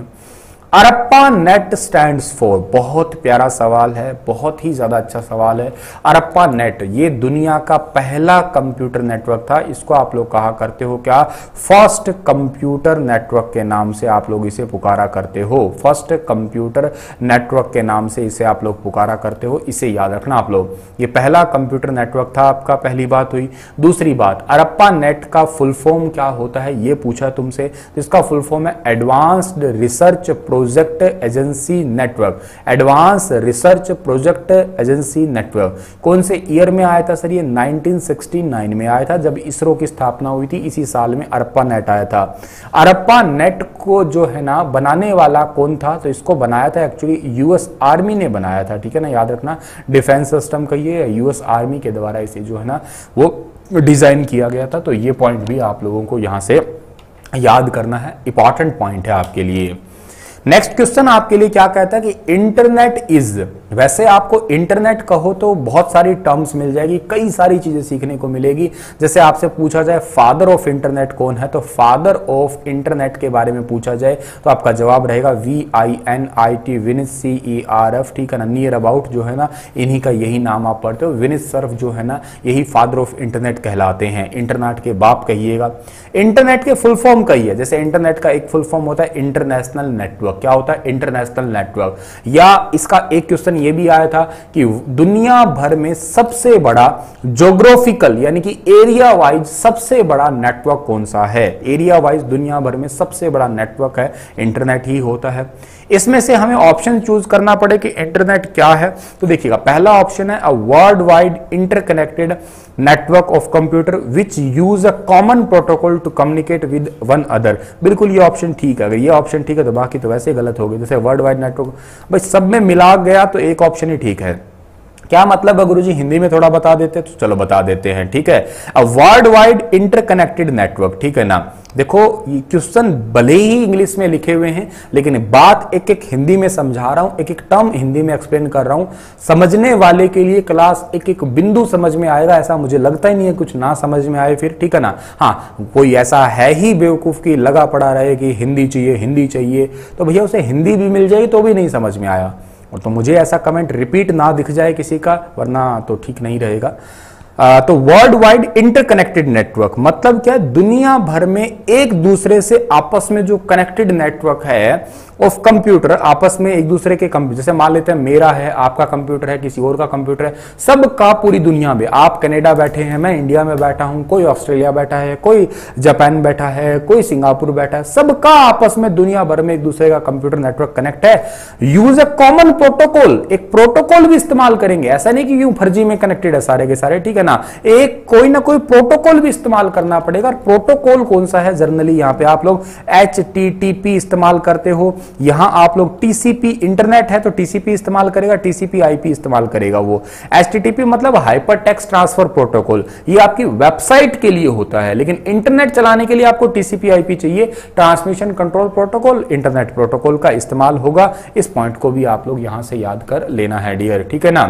अरप्पा नेट स्टैंड्स फॉर, बहुत प्यारा सवाल है, बहुत ही ज्यादा अच्छा सवाल है। अरप्पा नेट ये दुनिया का पहला कंप्यूटर नेटवर्क था, इसको आप लोग कहा करते हो क्या, फर्स्ट कंप्यूटर नेटवर्क के नाम से आप लोग इसे पुकारा करते हो, फर्स्ट कंप्यूटर नेटवर्क के नाम से इसे आप लोग पुकारा करते हो, इसे याद रखना आप लोग। ये पहला कंप्यूटर नेटवर्क था आपका, पहली बात हुई। दूसरी बात, अरप्पा नेट का फुल फॉर्म क्या होता है ये पूछा तुमसे, इसका फुल फॉर्म है advanced research project agency network, advance research project agency network. कौन से ईयर में आया था सर ये, नाइनटीन सिक्सटी नाइन में आया था, जब इसरो की स्थापना हुई थी, इसी साल में अरप्पा नेट आया था। अरप्पा नेट को जो है ना बनाने वाला कौन था, तो इसको बनाया था एक्चुअली यूएस आर्मी ने बनाया था, ठीक है ना, याद रखना, डिफेंस सिस्टम कहिए, यूएस आर्मी के द्वारा इसे जो है ना वो डिजाइन किया गया था। तो ये पॉइंट भी आप लोगों को यहां से याद करना है, इंपॉर्टेंट पॉइंट है आपके लिए। नेक्स्ट क्वेश्चन आपके लिए क्या कहता है कि इंटरनेट इज, वैसे आपको इंटरनेट कहो तो बहुत सारी टर्म्स मिल जाएगी, कई सारी चीजें सीखने को मिलेगी। जैसे आपसे पूछा जाए फादर ऑफ इंटरनेट कौन है, तो फादर ऑफ इंटरनेट के बारे में पूछा जाए तो आपका जवाब रहेगा V I N I T, विनिस, सी ई आर एफ, ठीक है ना, नियर अबाउट जो है ना इन्हीं का यही नाम आप पढ़ते हो। विनिस सर्फ जो है ना यही फादर ऑफ इंटरनेट कहलाते हैं, इंटरनेट के बाप कहिएगा। इंटरनेट के फुल फॉर्म कहिए, जैसे इंटरनेट का एक फुल फॉर्म होता है इंटरनेशनल नेटवर्क, क्या होता है, इंटरनेशनल नेटवर्क। या इसका एक क्वेश्चन ये भी आया था कि दुनिया भर में सबसे बड़ा ज्योग्राफिकल यानी कि एरिया वाइज सबसे बड़ा नेटवर्क कौन सा है, एरिया वाइज दुनिया भर में सबसे बड़ा नेटवर्क है, इंटरनेट ही होता है। इसमें से हमें ऑप्शन चूज करना पड़े कि इंटरनेट क्या है, तो देखिएगा पहला ऑप्शन है a world wide interconnected network of computer which use a common protocol to communicate with one other. बिल्कुल ये ऑप्शन ठीक है, अगर ये ऑप्शन ठीक है तो बाकी तो वैसे गलत हो गए। जैसे वर्ल्ड वाइड नेटवर्क भाई सब में मिला गया तो एक ऑप्शन ही ठीक है। क्या मतलब है गुरुजी, हिंदी में थोड़ा बता देते तो चलो बता देते हैं, ठीक है। A world wide interconnected network, ठीक है ना। देखो ये क्वेश्चन भले ही इंग्लिश में लिखे हुए हैं लेकिन बात एक एक हिंदी में समझा रहा हूं, एक एक टर्म हिंदी में एक्सप्लेन कर रहा हूं। समझने वाले के लिए क्लास एक एक बिंदु समझ में आएगा, ऐसा मुझे लगता ही नहीं है कुछ ना समझ में आए फिर, ठीक है ना। हाँ, कोई ऐसा है ही बेवकूफ की लगा पड़ा रहे कि हिंदी चाहिए हिंदी चाहिए, तो भैया उसे हिंदी भी मिल जाएगी तो भी नहीं समझ में आया, और तो मुझे ऐसा कमेंट रिपीट ना दिख जाए किसी का, वरना तो ठीक नहीं रहेगा। आ, तो वर्ल्ड वाइड इंटरकनेक्टेड नेटवर्क मतलब क्या है, दुनिया भर में एक दूसरे से आपस में जो कनेक्टेड नेटवर्क है ऑफ कंप्यूटर, आपस में एक दूसरे के कंप्यूटर, जैसे मान लेते हैं मेरा है, आपका कंप्यूटर है, किसी और का कंप्यूटर है, सबका पूरी दुनिया में, आप कनाडा बैठे हैं, मैं इंडिया में बैठा हूं, कोई ऑस्ट्रेलिया बैठा है, कोई जापान बैठा है, कोई सिंगापुर बैठा है, सबका आपस में दुनिया भर में एक दूसरे का कंप्यूटर नेटवर्क कनेक्ट है। यूज अ कॉमन प्रोटोकॉल, एक प्रोटोकॉल भी इस्तेमाल करेंगे, ऐसा नहीं कि यूं फर्जी में कनेक्टेड है सारे के सारे, ठीक है ना, एक कोई ना कोई प्रोटोकॉल भी इस्तेमाल करना पड़ेगा। और प्रोटोकॉल कौन सा है, जनरली यहां पे आप लोग एच टी टी पी इस्तेमाल करते हो, यहां आप लोग टीसीपी, इंटरनेट है तो टीसीपी इस्तेमाल करेगा, टीसीपी आईपी इस्तेमाल करेगा वो। एचटीटीपी मतलब हाइपर टेक्स्ट ट्रांसफर प्रोटोकॉल, ये आपकी वेबसाइट के लिए होता है, लेकिन इंटरनेट चलाने के लिए आपको टीसीपी आईपी चाहिए, transmission control protocol, internet protocol का इस्तेमाल होगा। इस पॉइंट को भी आप लोग यहां से याद कर लेना है डियर, ठीक है ना।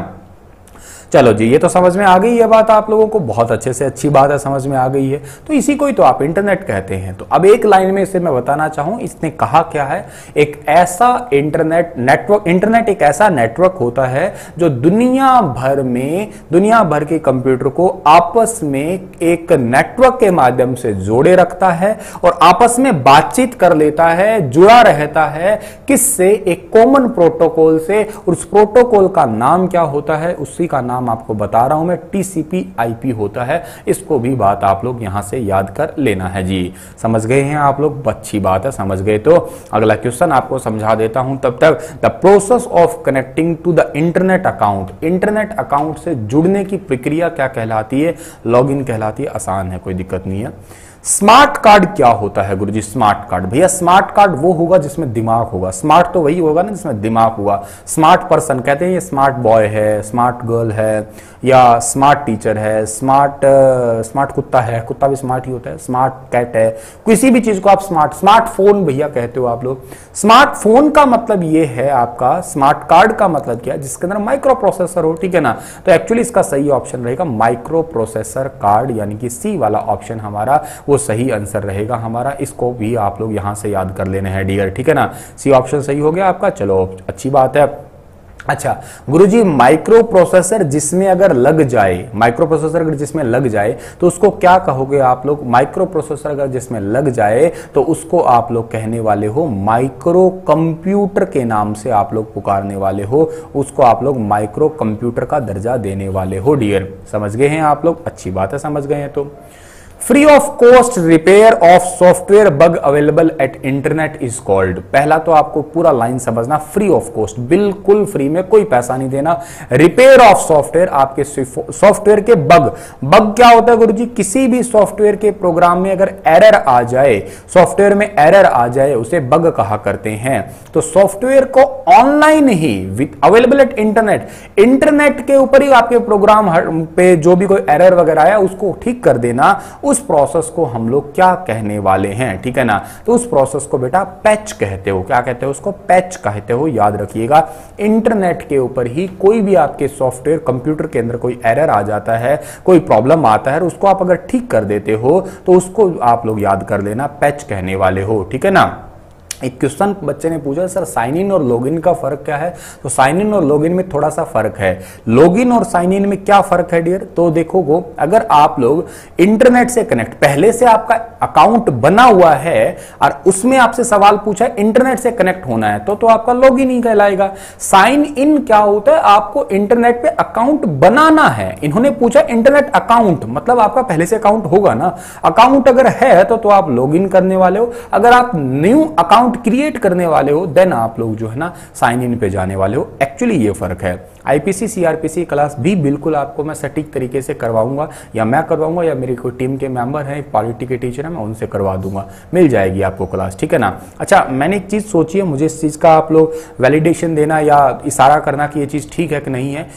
चलो जी, ये तो समझ में आ गई है बात आप लोगों को, बहुत अच्छे से अच्छी बात है, समझ में आ गई है। तो इसी को ही तो आप इंटरनेट कहते हैं। तो अब एक लाइन में इसे मैं बताना चाहूं, इसने कहा क्या है, एक ऐसा इंटरनेट नेटवर्क, इंटरनेट एक ऐसा नेटवर्क होता है जो दुनिया भर में, दुनिया भर के कंप्यूटर को आपस में एक नेटवर्क के माध्यम से जोड़े रखता है और आपस में बातचीत कर लेता है, जुड़ा रहता है, किससे, एक कॉमन प्रोटोकॉल से। और उस प्रोटोकॉल का नाम क्या होता है, उसी का नाम आपको बता रहा हूं मैं, टीसीपी आईपी होता है। इसको भी बात आप लोग यहां से याद कर लेना है जी। समझ गए हैं आप लोग, अच्छी बात है, समझ गए। तो अगला क्वेश्चन आपको समझा देता हूं, तब तक the process of connecting to the internet account, internet account से जुड़ने की प्रक्रिया क्या कहलाती है, लॉगिन कहलाती है। आसान है, कोई दिक्कत नहीं है। स्मार्ट कार्ड क्या होता है गुरुजी? स्मार्ट कार्ड, भैया स्मार्ट कार्ड वो होगा जिसमें दिमाग होगा। स्मार्ट तो वही होगा ना जिसमें दिमाग होगा। स्मार्ट पर्सन कहते हैं ये स्मार्ट बॉय है, स्मार्ट गर्ल है, या स्मार्ट टीचर है, स्मार्ट स्मार्ट कुत्ता है, कुत्ता भी स्मार्ट ही होता है, स्मार्ट कैट है, किसी भी चीज को आप स्मार्ट, स्मार्टफोन भैया कहते हो आप लोग। स्मार्टफोन का मतलब ये है आपका, स्मार्ट कार्ड का मतलब क्या है? जिसके अंदर माइक्रो प्रोसेसर हो, ठीक है ना। तो एक्चुअली इसका सही ऑप्शन रहेगा माइक्रो प्रोसेसर कार्ड, यानी कि सी वाला ऑप्शन हमारा वो सही आंसर रहेगा हमारा। इसको भी आप लोग यहां से याद कर लेने हैं डियर, ठीक है ना। सी ऑप्शन सही हो गया आपका, चलो अच्छी बात है। अच्छा गुरुजी, माइक्रो प्रोसेसर जिसमें अगर लग जाए, माइक्रो प्रोसेसर अगर जिसमें लग जाए तो उसको क्या कहोगे आप लोग? माइक्रो प्रोसेसर अगर जिसमें लग जाए तो उसको आप लोग कहने वाले हो माइक्रो कंप्यूटर के नाम से आप लोग पुकारने वाले हो, उसको आप लोग माइक्रो कंप्यूटर का दर्जा देने वाले हो डियर। समझ गए हैं आप लोग? अच्छी बात है, समझ गए हैं। तो free of cost repair of software bug available at internet is called. पहला तो आपको पूरा लाइन समझना, फ्री ऑफ कॉस्ट, बिल्कुल फ्री में, कोई पैसा नहीं देना। रिपेयर ऑफ सॉफ्टवेयर, आपके सॉफ्टवेयर के बग, बग क्या होता है गुरुजी? किसी भी सॉफ्टवेयर के प्रोग्राम में अगर एरर आ जाए, सॉफ्टवेयर में एरर आ जाए, उसे बग कहा करते हैं। तो सॉफ्टवेयर को ऑनलाइन ही with available at internet, internet के ऊपर ही आपके प्रोग्राम पे जो भी कोई एरर वगैरह आया उसको ठीक कर देना, उस प्रोसेस को हम लोग क्या कहने वाले हैं, ठीक है ना। तो उस प्रोसेस को बेटा पैच कहते हो। क्या कहते हो उसको? पैच कहते हो, याद रखिएगा। इंटरनेट के ऊपर ही कोई भी आपके सॉफ्टवेयर कंप्यूटर के अंदर कोई एरर आ जाता है, कोई प्रॉब्लम आता है, उसको आप अगर ठीक कर देते हो तो उसको आप लोग याद कर लेना, पैच कहने वाले हो, ठीक है ना। एक क्वेश्चन बच्चे ने पूछा, सर साइन इन और लॉगिन का फर्क क्या है? तो साइन इन और लॉगिन में थोड़ा सा फर्क है। लॉगिन और साइन इन में क्या फर्क है डियर? तो देखो वो, अगर आप लोग इंटरनेट से कनेक्ट, पहले से आपका अकाउंट बना हुआ है और उसमें आपसे सवाल पूछा है इंटरनेट से कनेक्ट होना है, तो तो आपका लॉगिन ही कहलाएगा। साइन इन क्या होता है? आपको इंटरनेट पे अकाउंट बनाना है। इन्होंने पूछा इंटरनेट अकाउंट, मतलब आपका पहले से अकाउंट होगा ना। अकाउंट अगर है तो तो आप लॉगिन करने वाले हो। अगर आप न्यू अकाउंट क्रिएट करने वाले हो देन आप लोग जो है ना साइन इन पे जाने वाले हो। एक्चुअली ये फर्क है। आईपीसी सीआरपीसी क्लास भी बिल्कुल आपको मैं सटीक तरीके से करवाऊंगा, या मैं करवाऊंगा या मेरी कोई टीम के मेंबर हैं, पॉलिटी के टीचर हैं, मैं उनसे करवा दूंगा, मिल जाएगी आपको क्लास, ठीक है ना। अच्छा मैंने एक चीज सोची है, मुझे इस चीज का आप लोग वैलिडेशन देना या इशारा करना कि ये चीज ठीक है कि नहीं है।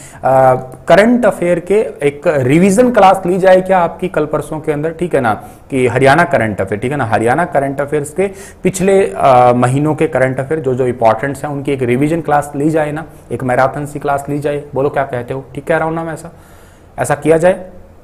करंट अफेयर के एक रिविजन क्लास ली जाए क्या आपकी कल परसों के अंदर, ठीक है ना, कि हरियाणा करंट अफेयर, ठीक है ना, हरियाणा करंट अफेयर्स के पिछले आ, महीनों के करंट अफेयर जो जो इंपॉर्टेंट्स हैं उनकी एक रिवीजन क्लास ली जाए ना, एक मैराथन सी क्लास ली जाए। बोलो क्या कहते हो? ठीक कह रहा हूं ना मैं? ऐसा ऐसा किया जाए।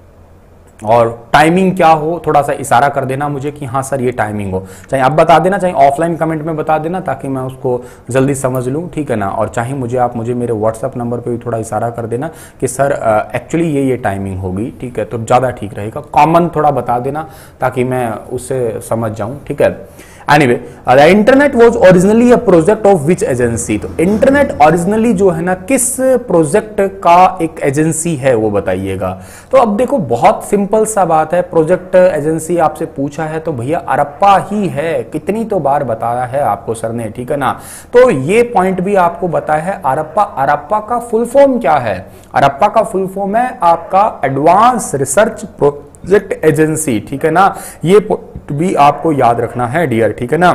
और टाइमिंग क्या हो, थोड़ा सा इशारा कर देना मुझे कि हाँ सर ये टाइमिंग हो, चाहे आप बता देना, चाहे ऑफलाइन कमेंट में बता देना, ताकि मैं उसको जल्दी समझ लूँ, ठीक है ना। और चाहे मुझे आप मुझे मेरे व्हाट्सअप नंबर पे भी थोड़ा इशारा कर देना कि सर एक्चुअली ये ये टाइमिंग होगी, ठीक है, तो ज़्यादा ठीक रहेगा। कॉमन थोड़ा बता देना ताकि मैं उससे समझ जाऊँ, ठीक है। Anyway, the internet was originally a project of which agency? तो इंटरनेट ओरिजिनली जो है ना किस प्रोजेक्ट का एक एजेंसी है वो बताइएगा। तो अब देखो बहुत सिंपल सा बात है, प्रोजेक्ट एजेंसी आपसे पूछा है तो भैया अरप्पा ही है। कितनी तो बार बताया है आपको सर ने, ठीक है ना। तो ये पॉइंट भी आपको बताया है अरप्पा। अरप्पा का फुल फॉर्म क्या है? अरप्पा का फुल फॉर्म है आपका एडवांस रिसर्च प्रोजेक्ट एजेंसी, ठीक है ना। ये भी आपको याद रखना है डियर, ठीक है ना।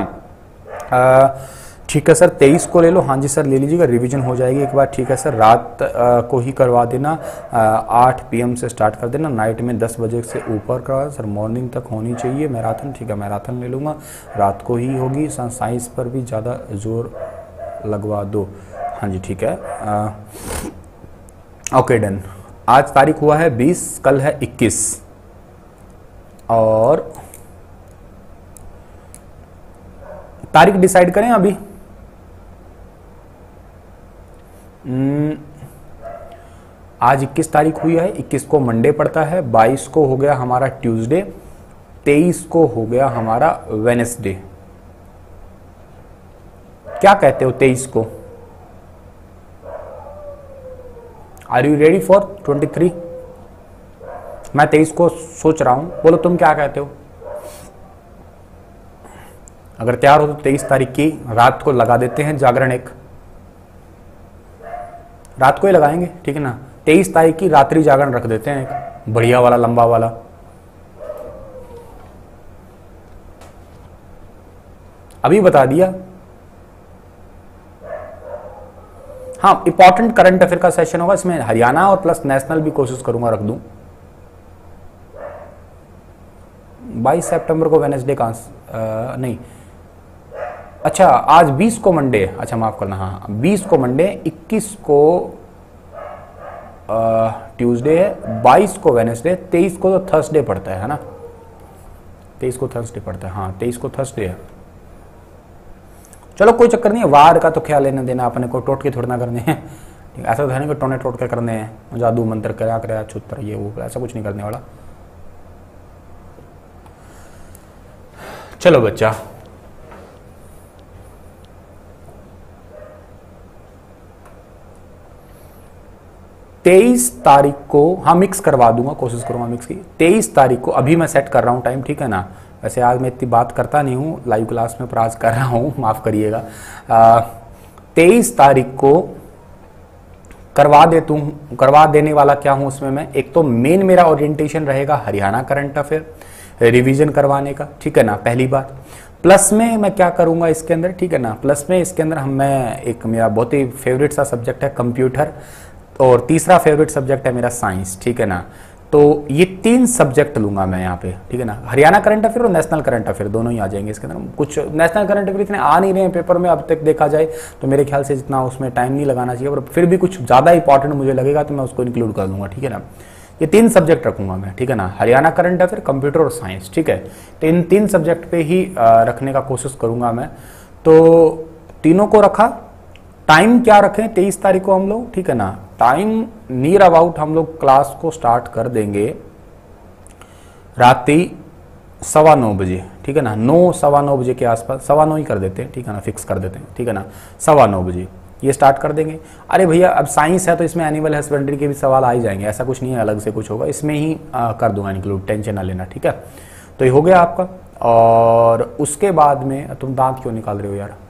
ठीक है सर, तेईस को ले लो। हाँ जी सर ले लीजिएगा, रिवीजन हो जाएगी एक बार, ठीक है सर। रात आ, को ही करवा देना, आठ पी एम से स्टार्ट कर देना, नाइट में दस बजे से ऊपर करवा सर, मॉर्निंग तक होनी चाहिए मैराथन, ठीक है। मैराथन ले लूँगा, रात को ही होगी। साइंस पर भी ज़्यादा जोर लगवा दो। हाँ जी ठीक है, ओके डन। आज तारीख हुआ है बीस, कल है इक्कीस, और तारीख डिसाइड करें अभी। आज इक्कीस तारीख हुई है, इक्कीस को मंडे पड़ता है, बाईस को हो गया हमारा ट्यूसडे, तेईस को हो गया हमारा वेनेसडे। क्या कहते हो तेईस को? Are you ready for twenty three? मैं तेईस को सोच रहा हूं, बोलो तुम क्या कहते हो? अगर तैयार हो तो तेईस तारीख की रात को लगा देते हैं जागरण, एक रात को ही लगाएंगे, ठीक है ना। तेईस तारीख की रात्रि जागरण रख देते हैं, एक बढ़िया वाला लंबा वाला। अभी बता दिया। हाँ, इंपॉर्टेंट करंट अफेयर का सेशन होगा, इसमें हरियाणा और प्लस नेशनल भी कोशिश करूंगा रख दूं। बाईस सितंबर को वेडनेसडे का नहीं, अच्छा आज बीस को मंडे, अच्छा माफ करना, हाँ बीस को मंडे, इक्कीस को ट्यूसडे है, बाईस को वेडनेसडे, तेईस को तो थर्सडे पड़ता है, है ना, तेईस को थर्सडे पड़ता है, हाँ तेईस को थर्सडे है। चलो कोई चक्कर नहीं है, वार का तो ख्याल लेना देना, अपने को टोट के थोड़ा ना करने हैं, ऐसा तो है नहीं कि टोने टोट के करने हैं, जादू मंत्र करा करा छुतर ये वो, ऐसा कुछ नहीं करने वाला। चलो बच्चा, तेईस तारीख को, हाँ मिक्स करवा दूंगा, कोशिश करूंगा मिक्स की। तेईस तारीख को अभी मैं सेट कर रहा हूं टाइम, ठीक है ना। वैसे आज मैं इतनी बात करता नहीं हूं लाइव क्लास में, पर आज कर रहा हूं, माफ करिएगा। तेईस तारीख को करवा देता हूं, करवा देने वाला क्या हूं उसमें मैं, एक तो मेन मेरा ओरिएंटेशन रहेगा हरियाणा करंट अफेयर रिवीजन करवाने का, ठीक है ना, पहली बात। प्लस में मैं क्या करूंगा इसके अंदर, ठीक है ना, प्लस में इसके अंदर हम मैं एक मेरा बहुत ही फेवरेट सा सब्जेक्ट है कंप्यूटर, और तीसरा फेवरेट सब्जेक्ट है मेरा साइंस, ठीक है ना। तो ये तीन सब्जेक्ट लूंगा मैं यहाँ पे, ठीक है ना। हरियाणा करंट अफेयर और नेशनल करंट अफेयर दोनों ही आ जाएंगे इसके अंदर। कुछ नेशनल करंट अफेयर इतने आ नहीं रहे हैं पेपर में अब तक देखा जाए तो, मेरे ख्याल से जितना उसमें टाइम नहीं लगाना चाहिए, पर फिर भी कुछ ज़्यादा इंपॉर्टेंट मुझे लगेगा तो मैं उसको इंक्लूड कर दूंगा, ठीक है ना। ये तीन सब्जेक्ट रखूंगा मैं, ठीक है ना, हरियाणा करंट अफेयर, कंप्यूटर और साइंस, ठीक है। तो इन तीन सब्जेक्ट पे ही रखने का कोशिश करूंगा मैं। तो तीनों को रखा, टाइम क्या रखें तेईस तारीख को हम लोग, ठीक है ना, टाइम नियर अबाउट हम लोग क्लास को स्टार्ट कर देंगे रात्रि सवा नौ बजे, ठीक है ना, नौ सवा नौ बजे के आसपास, सवा नौ ही कर देते हैं, ठीक है ना, फिक्स कर देते हैं, ठीक है ना, सवा नौ बजे ये स्टार्ट कर देंगे। अरे भैया अब साइंस है तो इसमें एनिमल हस्बेंड्री के भी सवाल आ ही जाएंगे, ऐसा कुछ नहीं है अलग से कुछ होगा, इसमें ही आ, कर दूंगा इंक्लूड, टेंशन ना लेना, ठीक है। तो ये हो गया आपका। और उसके बाद में तुम दांत क्यों निकाल रहे हो यार,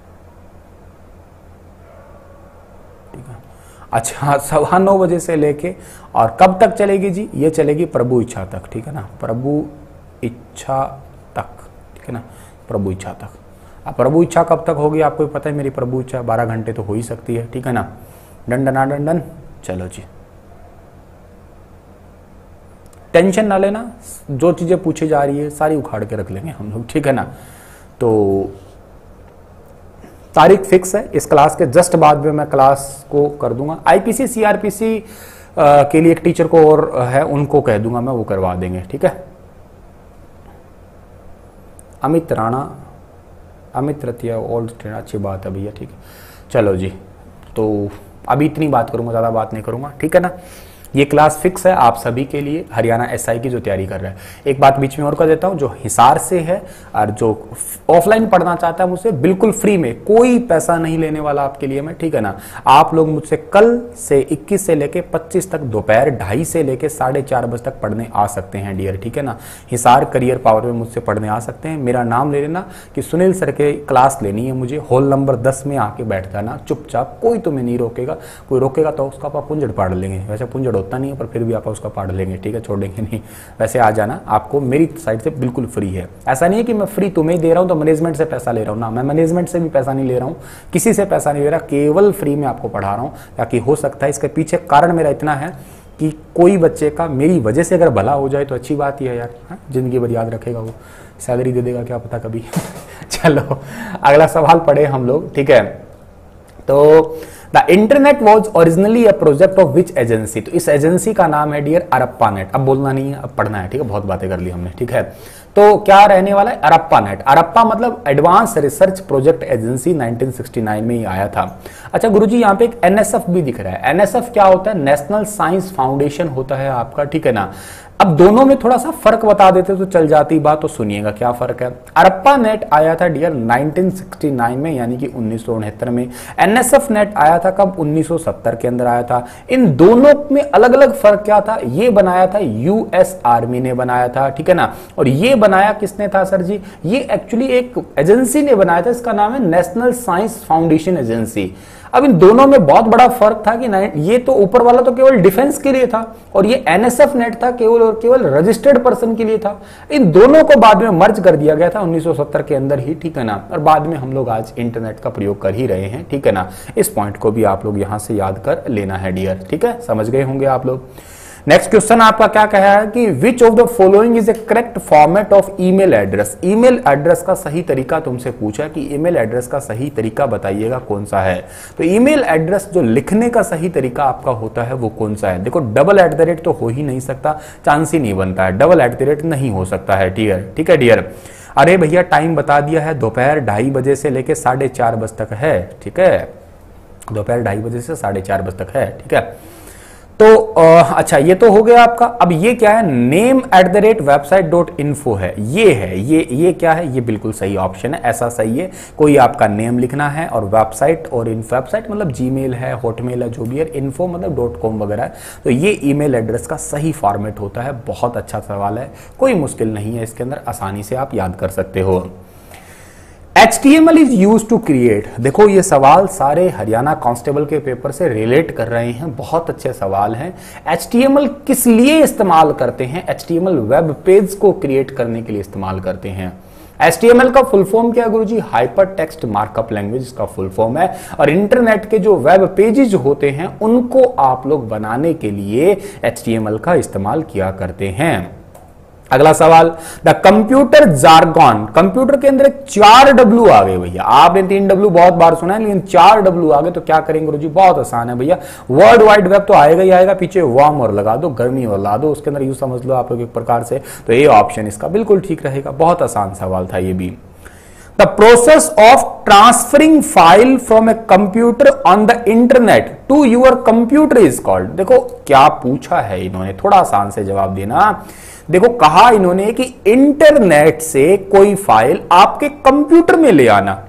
अच्छा सवा नौ बजे से लेके और कब तक चलेगी जी, ये चलेगी प्रभु इच्छा तक, ठीक है ना, प्रभु इच्छा तक, ठीक है ना, प्रभु इच्छा तक। अब प्रभु इच्छा कब तक होगी आपको पता है, मेरी प्रभु इच्छा बारह घंटे तो हो ही सकती है, ठीक है ना। डन डना डन डन, चलो जी टेंशन ना लेना, जो चीजें पूछी जा रही है सारी उखाड़ के रख लेंगे हम लोग, ठीक है ना। तो तारीख फिक्स है, इस क्लास के जस्ट बाद में मैं क्लास को कर दूंगा। आईपीसी सीआरपीसी के लिए एक टीचर को और है, उनको कह दूंगा मैं, वो करवा देंगे, ठीक है। अमित राणा, अमित रतिया ओल्ड स्टूडेंट, अच्छी बात है भैया, ठीक है। चलो जी, तो अभी इतनी बात करूंगा, ज़्यादा बात नहीं करूंगा, ठीक है ना। ये क्लास फिक्स है आप सभी के लिए, हरियाणा एसआई की जो तैयारी कर रहा है। एक बात बीच में और कर देता हूं, जो हिसार से है और जो ऑफलाइन पढ़ना चाहता है मुझसे बिल्कुल फ्री में, कोई पैसा नहीं लेने वाला आपके लिए मैं, ठीक है ना। आप लोग मुझसे कल से इक्कीस से लेके पच्चीस तक दोपहर ढाई से लेके साढ़े चार बजे तक पढ़ने आ सकते हैं डियर, ठीक है ना। हिसार करियर पावर में मुझसे पढ़ने आ सकते हैं। मेरा नाम ले लेना कि सुनील सर के क्लास लेनी है मुझे, हॉल नंबर दस में आके बैठ जाना चुपचाप, कोई तुम्हें नहीं रोकेगा, कोई रोकेगा तो उसका आप पुंजड़ पाड़ लेंगे, वैसे पुंजड़ होता नहीं है पर फिर भी आप उसका पाड़ लेंगे, ठीक है, छोड़ेंगे नहीं। वैसे आ जाना, आपको मेरी साइड से बिल्कुल फ्री है। ऐसा नहीं है कि मैं फ्री तुम्हें दे रहा हूं तो मैनेजमेंट से पैसा ले रहा हूं ना, मैं मैनेजमेंट से भी पैसा नहीं ले रहा हूं, किसी से पैसा नहीं ले रहा, केवल फ्री में आपको पढ़ा रहा हूं। ताकि हो सकता है इसके पीछे कारण मेरा इतना है कि कोई बच्चे का मेरी वजह से अगर भला हो जाए तो अच्छी बात ही है यार, हा? जिंदगी भर याद रखेगा, वो सैलरी दे देगा क्या पता कभी। चलो अगला सवाल पढ़े हम लोग, ठीक है। तो the internet was originally a project of which agency, तो इस एजेंसी का नाम है डियर अरप्पा नेट। अब बोलना नहीं है, अब पढ़ना है, ठीक है, बहुत बातें कर ली हमने, ठीक है। तो क्या रहने वाला है, अरप्पा नेट। अरप्पा मतलब advance research project agency, nineteen sixty nine में ही आया था। अच्छा गुरुजी यहाँ पे एक एनएसएफ भी दिख रहा है। एनएसएफ क्या होता है, नेशनल साइंस फाउंडेशन होता है आपका, ठीक है ना। अब दोनों में थोड़ा सा फर्क बता देते तो चल जाती बात, तो सुनिएगा क्या फर्क है। अरप्पा नेट आया था डियर नाइनटीन सिक्सटी नाइन में, यानी कि उन्नीस सौ उनहत्तर में। एनएसएफ नेट आया था कब, उन्नीस सौ सत्तर के अंदर आया था। इन दोनों में अलग अलग फर्क क्या था, ये बनाया था यूएस आर्मी ने बनाया था, ठीक है ना। और ये बनाया किसने था सर जी, ये एक्चुअली एक एजेंसी ने बनाया था, इसका नाम है नेशनल साइंस फाउंडेशन एजेंसी। अब इन दोनों में बहुत बड़ा फर्क था कि ये तो ऊपर वाला तो केवल डिफेंस के लिए था और ये एनएसएफ नेट था केवल और केवल रजिस्टर्ड पर्सन के लिए था। इन दोनों को बाद में मर्ज कर दिया गया था उन्नीस सौ सत्तर के अंदर ही, ठीक है ना। और बाद में हम लोग आज इंटरनेट का प्रयोग कर ही रहे हैं, ठीक है ना। इस पॉइंट को भी आप लोग यहां से याद कर लेना है डियर, ठीक है, समझ गए होंगे आप लोग। नेक्स्ट क्वेश्चन आपका क्या कहा है कि which of the following is a correct format of email address. Email address का सही तरीका तुमसे पूछा है कि ईमेल एड्रेस का सही तरीका बताइएगा कौन सा है। तो ईमेल एड्रेस जो लिखने का सही तरीका आपका होता है वो कौन सा है। देखो डबल एट द रेट तो हो ही नहीं सकता, चांस ही नहीं बनता है, डबल एट द रेट नहीं हो सकता है, ठीक है, ठीक है डियर। अरे भैया टाइम बता दिया है, दोपहर ढाई बजे से लेके साढ़े चार बजे तक है, ठीक है, दोपहर ढाई बजे से साढ़े चार बजे तक है, ठीक है। तो अच्छा ये तो हो गया आपका। अब ये क्या है, name at the rate website dot info है, ये है, ये ये क्या है, ये बिल्कुल सही ऑप्शन है, ऐसा सही है। कोई आपका नेम लिखना है और वेबसाइट, और इन वेबसाइट मतलब जीमेल है, हॉटमेल है, जो भी है, इन्फो मतलब डॉट कॉम वगैरह है। तो ये ईमेल एड्रेस का सही फॉर्मेट होता है। बहुत अच्छा सवाल है, कोई मुश्किल नहीं है इसके अंदर, आसानी से आप याद कर सकते हो। H T M L is use to create, देखो ये सवाल सारे हरियाणा कांस्टेबल के पेपर से रिलेट कर रहे हैं, बहुत अच्छे सवाल हैं। एच टी एम एल किस लिए इस्तेमाल करते हैं, H T M L web page को क्रिएट करने के लिए इस्तेमाल करते हैं। एच टी एम एल का फुल फॉर्म क्या है गुरुजी, हाइपर टेक्स्ट मार्कअप लैंग्वेज का फुल फॉर्म है। और इंटरनेट के जो वेब पेजेस होते हैं उनको आप लोग बनाने के लिए एच टी एम एल का इस्तेमाल किया करते हैं। अगला सवाल, द कंप्यूटर जार्गन, कंप्यूटर के अंदर एक चार डब्ल्यू आ गए भैया, आपने तीन डब्ल्यू बहुत बार सुना है लेकिन चार डब्ल्यू आ गए तो क्या करेंगे गुरुजी, बहुत आसान है भैया, वर्ल्ड वाइड वेब तो आएगा ही आएगा, पीछे वार्म और लगा दो, गर्मी और ला दो, उसके अंदर यूं समझ लो आप लोग एक प्रकार से। तो ये ऑप्शन इसका बिल्कुल ठीक रहेगा, बहुत आसान सवाल था ये भी। The process of transferring file from a computer on the internet to your computer is called. देखो क्या पूछा है इन्होंने, थोड़ा आसान से जवाब देना। देखो कहा इन्होंने कि इंटरनेट से कोई फाइल आपके कंप्यूटर में ले आना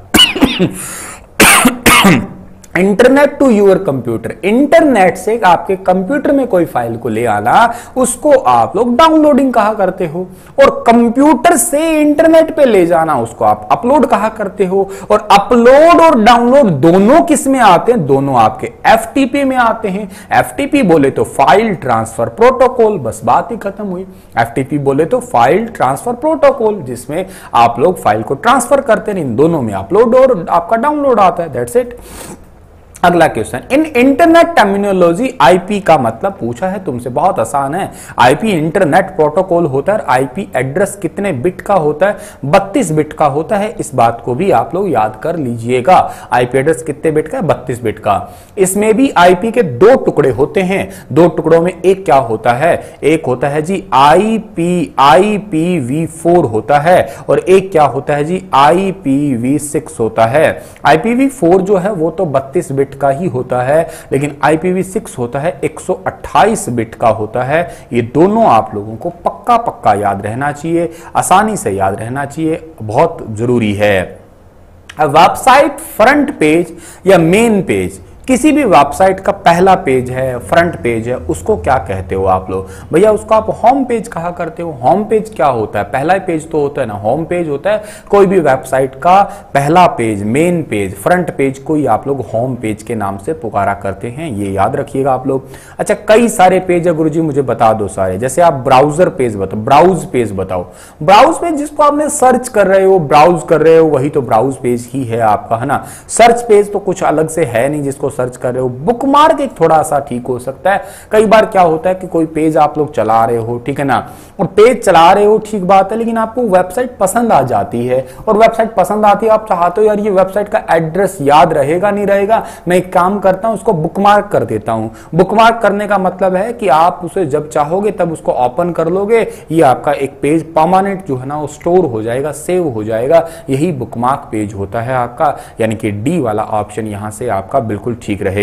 internet to your computer, internet से आपके कंप्यूटर में कोई फाइल को ले आना, उसको आप लोग डाउनलोडिंग कहा करते हो। और कंप्यूटर से इंटरनेट पे ले जाना, उसको आप अपलोड कहा करते हो। और अपलोड और डाउनलोड दोनों किस में आते हैं, दोनों आपके एफ टी पी में आते हैं। एफ टी पी बोले तो फाइल ट्रांसफर प्रोटोकॉल, बस बात ही खत्म हुई। एफ टी पी बोले तो फाइल ट्रांसफर प्रोटोकॉल, जिसमें आप लोग फाइल को ट्रांसफर करते हैं, इन दोनों में अपलोड और आपका डाउनलोड आता है, दैट्स इट। अगला question, in internet terminology IP का मतलब पूछा है तुमसे, बहुत आसान है। आईपी इंटरनेट प्रोटोकॉल होता है। आईपी एड्रेस कितने बिट का होता है, बत्तीस बिट का होता है, इस बात को भी आप लोग याद कर लीजिएगा। आईपी एड्रेस कितने बिट का है, बत्तीस बिट का। इसमें भी आईपी के दो टुकड़े होते हैं, दो टुकड़ों में एक क्या होता है, एक होता है जी आईपी आईपीवी फोर होता है, और एक क्या होता है जी आईपीवी सिक्स होता है। आईपीवी फोर जो है वो तो बत्तीस बिट का ही होता है, लेकिन आई पी वी सिक्स होता है एक सौ अट्ठाईस बिट का होता है। ये दोनों आप लोगों को पक्का पक्का याद रहना चाहिए, आसानी से याद रहना चाहिए, बहुत जरूरी है। वेबसाइट फ्रंट पेज या मेन पेज, किसी भी वेबसाइट का पहला पेज है, फ्रंट पेज है, उसको क्या कहते हो आप लोग, भैया उसको आप होम पेज कहा करते हो। होम पेज क्या होता है, पहला पेज तो होता है ना, होम पेज होता है कोई भी वेबसाइट का पहला page, main page, front page को ही आप लोग होम पेज के नाम से पुकारा करते हैं, ये याद रखिएगा आप लोग। अच्छा कई सारे पेज है गुरुजी, मुझे बता दो सारे, जैसे आप ब्राउजर पेज बताओ, ब्राउज पेज बताओ। ब्राउज पेज जिसको आपने सर्च कर रहे हो, ब्राउज कर रहे हो, वही तो ब्राउज पेज ही है आपका, है ना। सर्च पेज तो कुछ अलग से है नहीं जिसको सर्च कर रहे हो। बुकमार्क एक थोड़ा सा ठीक हो सकता है। कई बार क्या होता है कि कोई पेज आप लोग चला रहे हो, ठीक है ना, और पेज चला रहे हो ठीक बात है, लेकिन आपको वेबसाइट पसंद आ जाती है, और वेबसाइट पसंद आती है, आप चाहते हो यार ये वेबसाइट का एड्रेस याद रहेगा नहीं रहेगा, मैं एक काम करता हूं उसको बुकमार्क कर देता हूं। बुकमार्क करने का मतलब है कि आप उसे जब चाहोगे तब उसको ओपन कर लोगे, ये आपका एक पेज परमानेंट जो है ना वो स्टोर हो जाएगा, सेव हो जाएगा, यही बुकमार्क पेज होता है आपका। यानी कि डी वाला ऑप्शन यहां से आपका बिल्कुल ठीक रहेगा।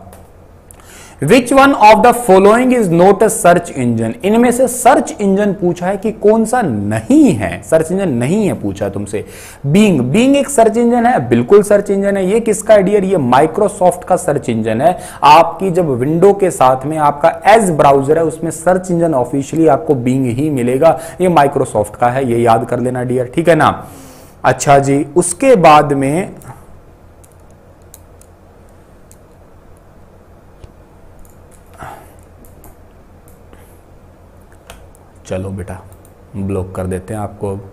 Which one of the following is not a search engine? इनमें से सर्च इंजन पूछा है कि कौन सा नहीं है, सर्च इंजन नहीं है पूछा तुमसे। Bing, Bing एक सर्च इंजन है, बिल्कुल सर्च इंजन है। ये किसका डियर, ये माइक्रोसॉफ्ट का सर्च इंजन है। आपकी जब विंडो के साथ में आपका एज ब्राउजर है उसमें सर्च इंजन ऑफिशियली आपको Bing ही मिलेगा, ये माइक्रोसॉफ्ट का है, ये याद कर लेना डियर, ठीक है ना। अच्छा जी, उसके बाद में चलो बेटा ब्लॉक कर देते हैं आपको अब।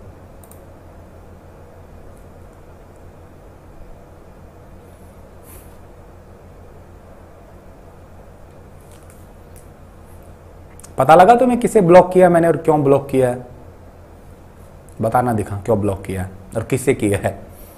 पता लगा तुम्हें किसे ब्लॉक किया मैंने और क्यों ब्लॉक किया है? बताना दिखा क्यों ब्लॉक किया है और किससे किया है।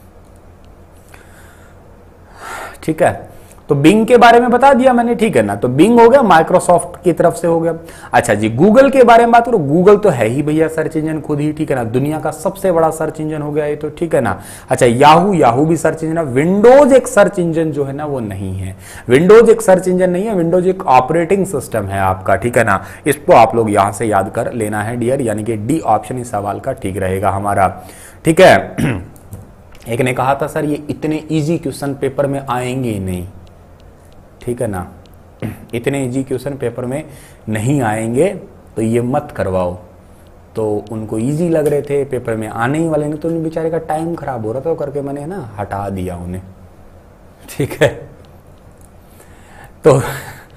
ठीक है, तो बिंग के बारे में बता दिया मैंने, ठीक है ना। तो बिंग हो गया, माइक्रोसॉफ्ट की तरफ से हो गया। अच्छा जी, गूगल के बारे में बात करो, गूगल तो है ही भैया सर्च इंजन खुद ही, ठीक है ना, दुनिया का सबसे बड़ा सर्च इंजन हो गया ये तो, ठीक है ना। अच्छा, याहू, याहू भी सर्च इंजन है। विंडोज एक सर्च इंजन जो है ना वो नहीं है, विंडोज एक सर्च इंजन नहीं है, विंडोज एक ऑपरेटिंग सिस्टम है आपका, ठीक है ना। इसको आप लोग यहां से याद कर लेना है डियर, यानी कि डी ऑप्शन इस सवाल का ठीक रहेगा हमारा, ठीक है। एक ने कहा था सर ये इतने इजी क्वेश्चन पेपर में आएंगे ही नहीं, ठीक है ना, इतने इजी क्वेश्चन पेपर में नहीं आएंगे तो ये मत करवाओ। तो उनको इजी लग रहे थे, पेपर में आने ही वाले नहीं, तो उन बेचारे का टाइम खराब हो रहा था, तो करके मैंने ना हटा दिया उन्हें, ठीक है। तो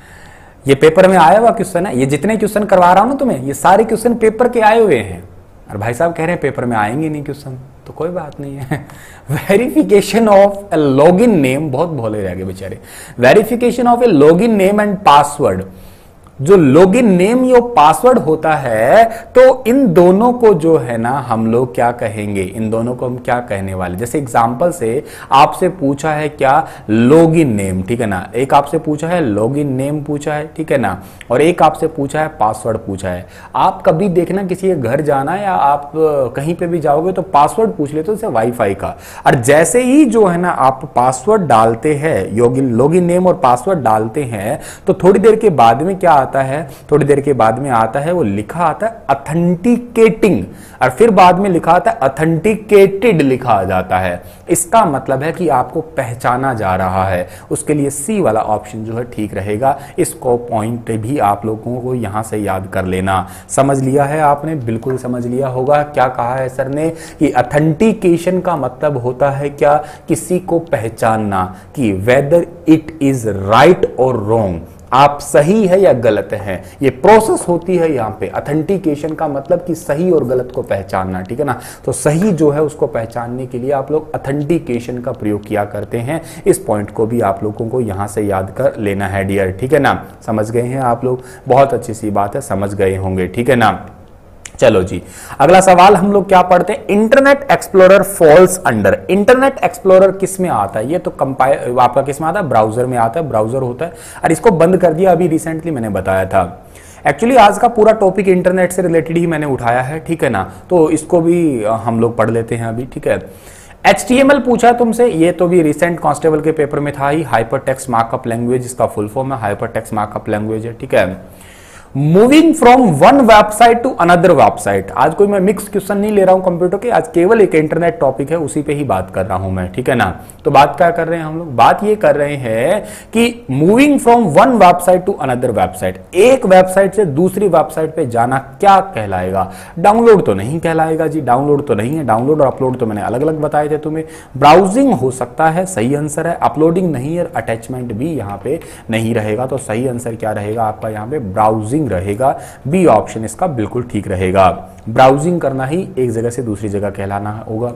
ये पेपर में आया हुआ क्वेश्चन है, ये जितने क्वेश्चन करवा रहा हूं ना तुम्हें, ये सारे क्वेश्चन पेपर के आए हुए हैं। और भाई साहब कह रहे हैं पेपर में आएंगे नहीं क्वेश्चन, तो कोई बात नहीं है। Verification of a login name, बहुत भोले रह गए बेचारे। Verification of a login name and password, जो लॉगिन नेम या पासवर्ड होता है, तो इन दोनों को जो है ना हम लोग क्या कहेंगे, इन दोनों को हम क्या कहने वाले। जैसे एग्जांपल से आपसे पूछा है क्या, लॉगिन नेम, ठीक है ना, एक आपसे पूछा है लॉगिन नेम पूछा है, ठीक है ना, और एक आपसे पूछा है पासवर्ड पूछा है। आप कभी देखना किसी के घर जाना या आप कहीं पे भी जाओगे तो पासवर्ड पूछ लेते हो जैसे वाईफाई का, और जैसे ही जो है ना आप पासवर्ड डालते हैं, लॉगिन नेम और पासवर्ड डालते हैं, तो थोड़ी देर के बाद में क्या आता है, थोड़ी देर के बाद में आता है वो लिखा आता है ऑथेंटिकेटिंग, और फिर बाद में लिखा आता है ऑथेंटिकेटेड लिखा आ जाता है। इसका मतलब है कि आपको पहचाना जा रहा है, उसके लिए सी वाला ऑप्शन जो है ठीक रहेगा। इसको पॉइंट भी आप लोगों को यहां से याद कर लेना। समझ लिया है आपने? बिल्कुल समझ लिया होगा। क्या कहा है सर ने कि ऑथेंटिकेशन का मतलब होता है क्या, किसी को पहचानना कि वेदर इट इज राइट और रॉन्ग, आप सही है या गलत है, ये प्रोसेस होती है यहाँ पे। ऑथेंटिकेशन का मतलब कि सही और गलत को पहचानना, ठीक है ना। तो सही जो है उसको पहचानने के लिए आप लोग ऑथेंटिकेशन का प्रयोग किया करते हैं। इस पॉइंट को भी आप लोगों को यहां से याद कर लेना है डियर, ठीक है ना। समझ गए हैं आप लोग? बहुत अच्छी सी बात है, समझ गए होंगे, ठीक है ना। चलो जी, अगला सवाल हम लोग क्या पढ़ते हैं, internet explorer falls under. Internet explorer किस में आता है, ये तो कंपाइल आपका किस में आता है, ब्राउजर में आता है, ब्राउजर होता है। और इसको बंद कर दिया अभी रिसेंटली, मैंने बताया था। एक्चुअली आज का पूरा टॉपिक इंटरनेट से रिलेटेड ही मैंने उठाया है, ठीक है ना, तो इसको भी हम लोग पढ़ लेते हैं अभी, ठीक है। एच टी एम एल पूछा तुमसे, ये तो भी रिसेंट कांस्टेबल के पेपर में था ही। हाइपर टेक्स्ट मार्कअप लैंग्वेज, इसका फुल फॉर्म है हाइपर टेक्स्ट मार्कअप लैंग्वेज है, ठीक है। Moving from one website to another website, आज कोई मैं मिक्स क्वेश्चन नहीं ले रहा हूं कंप्यूटर के, आज केवल एक इंटरनेट टॉपिक है, उसी पे ही बात कर रहा हूं मैं, ठीक है ना। तो बात क्या कर रहे हैं हम लोग, बात ये कर रहे हैं कि moving from one website to another website, एक वेबसाइट से दूसरी वेबसाइट पे जाना क्या कहलाएगा। डाउनलोड तो नहीं कहलाएगा जी, डाउनलोड तो नहीं है, डाउनलोड और अपलोड तो मैंने अलग अलग बताए थे तुम्हें। ब्राउजिंग हो सकता है, सही आंसर है। अपलोडिंग नहीं है, अटैचमेंट भी यहाँ पे नहीं रहेगा, तो सही आंसर क्या रहेगा आपका यहाँ पे, ब्राउजिंग रहेगा। बी ऑप्शन इसका बिल्कुल ठीक रहेगा। ब्राउजिंग करना ही एक जगह से दूसरी जगह कहलाना होगा।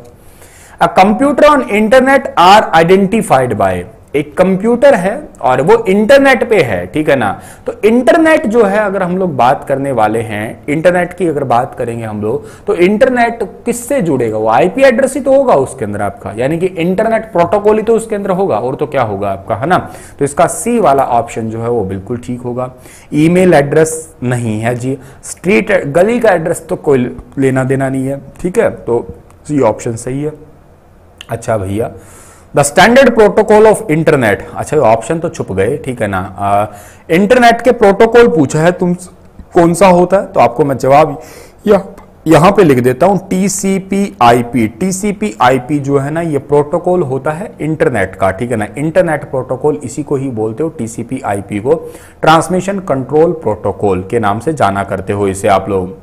A computer on internet are identified by, एक कंप्यूटर है और वो इंटरनेट पे है, ठीक है ना। तो इंटरनेट जो है, अगर हम लोग बात करने वाले हैं इंटरनेट की, अगर बात करेंगे हम लोग, तो इंटरनेट किससे जुड़ेगा, वो आईपी एड्रेस ही तो होगा उसके अंदर आपका, यानी कि इंटरनेट प्रोटोकॉल ही तो उसके अंदर होगा, और तो क्या होगा आपका, है ना। तो इसका सी वाला ऑप्शन जो है वो बिल्कुल ठीक होगा। ईमेल एड्रेस नहीं है जी, स्ट्रीट गली का एड्रेस तो कोई लेना देना नहीं है, ठीक है, तो सी ऑप्शन सही है। अच्छा भैया, the standard protocol of internet, अच्छा ऑप्शन तो छुप गए, ठीक है ना। इंटरनेट के प्रोटोकॉल पूछा है तुम, कौन सा होता है, तो आपको मैं जवाब या यहां पे लिख देता हूं, टीसीपी आईपी। टीसीपी आईपी जो है ना, ये प्रोटोकॉल होता है इंटरनेट का, ठीक है ना। इंटरनेट प्रोटोकॉल इसी को ही बोलते हो, टीसीपी आईपी को, ट्रांसमिशन कंट्रोल प्रोटोकॉल के नाम से जाना करते हो इसे आप लोग।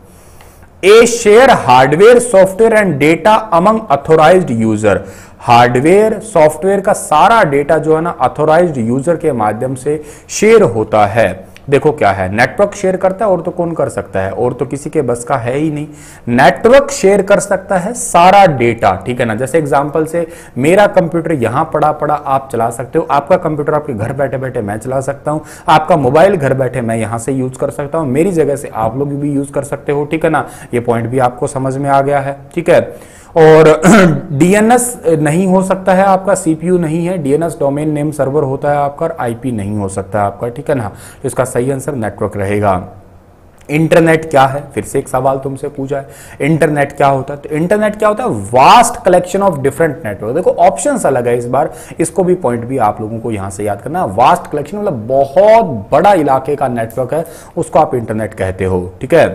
A share hardware software and data among authorised user, hardware software का सारा डेटा जो है ना अथोराइज्ड यूजर के माध्यम से शेयर होता है। देखो क्या है, नेटवर्क शेयर करता है और तो कौन कर सकता है, और तो किसी के बस का है ही नहीं। नेटवर्क शेयर कर सकता है सारा डेटा, ठीक है ना। जैसे एग्जांपल से मेरा कंप्यूटर यहां पड़ा पड़ा आप चला सकते हो, आपका कंप्यूटर आपके घर बैठे बैठे मैं चला सकता हूं, आपका मोबाइल घर बैठे मैं यहां से यूज कर सकता हूं, मेरी जगह से आप लोग भी यूज कर सकते हो, ठीक है ना। ये पॉइंट भी आपको समझ में आ गया है, ठीक है। और डीएनएस नहीं हो सकता है आपका, सीपीयू नहीं है, डीएनएस डोमेन नेम सर्वर होता है आपका, और आईपी नहीं हो सकता आपका, ठीक है ना। तो इसका सही आंसर नेटवर्क रहेगा। इंटरनेट क्या है, फिर से एक सवाल तुमसे पूछा है, इंटरनेट क्या होता है। तो इंटरनेट क्या होता है, vast collection of different network. देखो ऑप्शंस अलग है इस बार, इसको भी पॉइंट भी आप लोगों को यहां से याद करना। वास्ट कलेक्शन मतलब बहुत बड़ा इलाके का नेटवर्क है, उसको आप इंटरनेट कहते हो, ठीक है।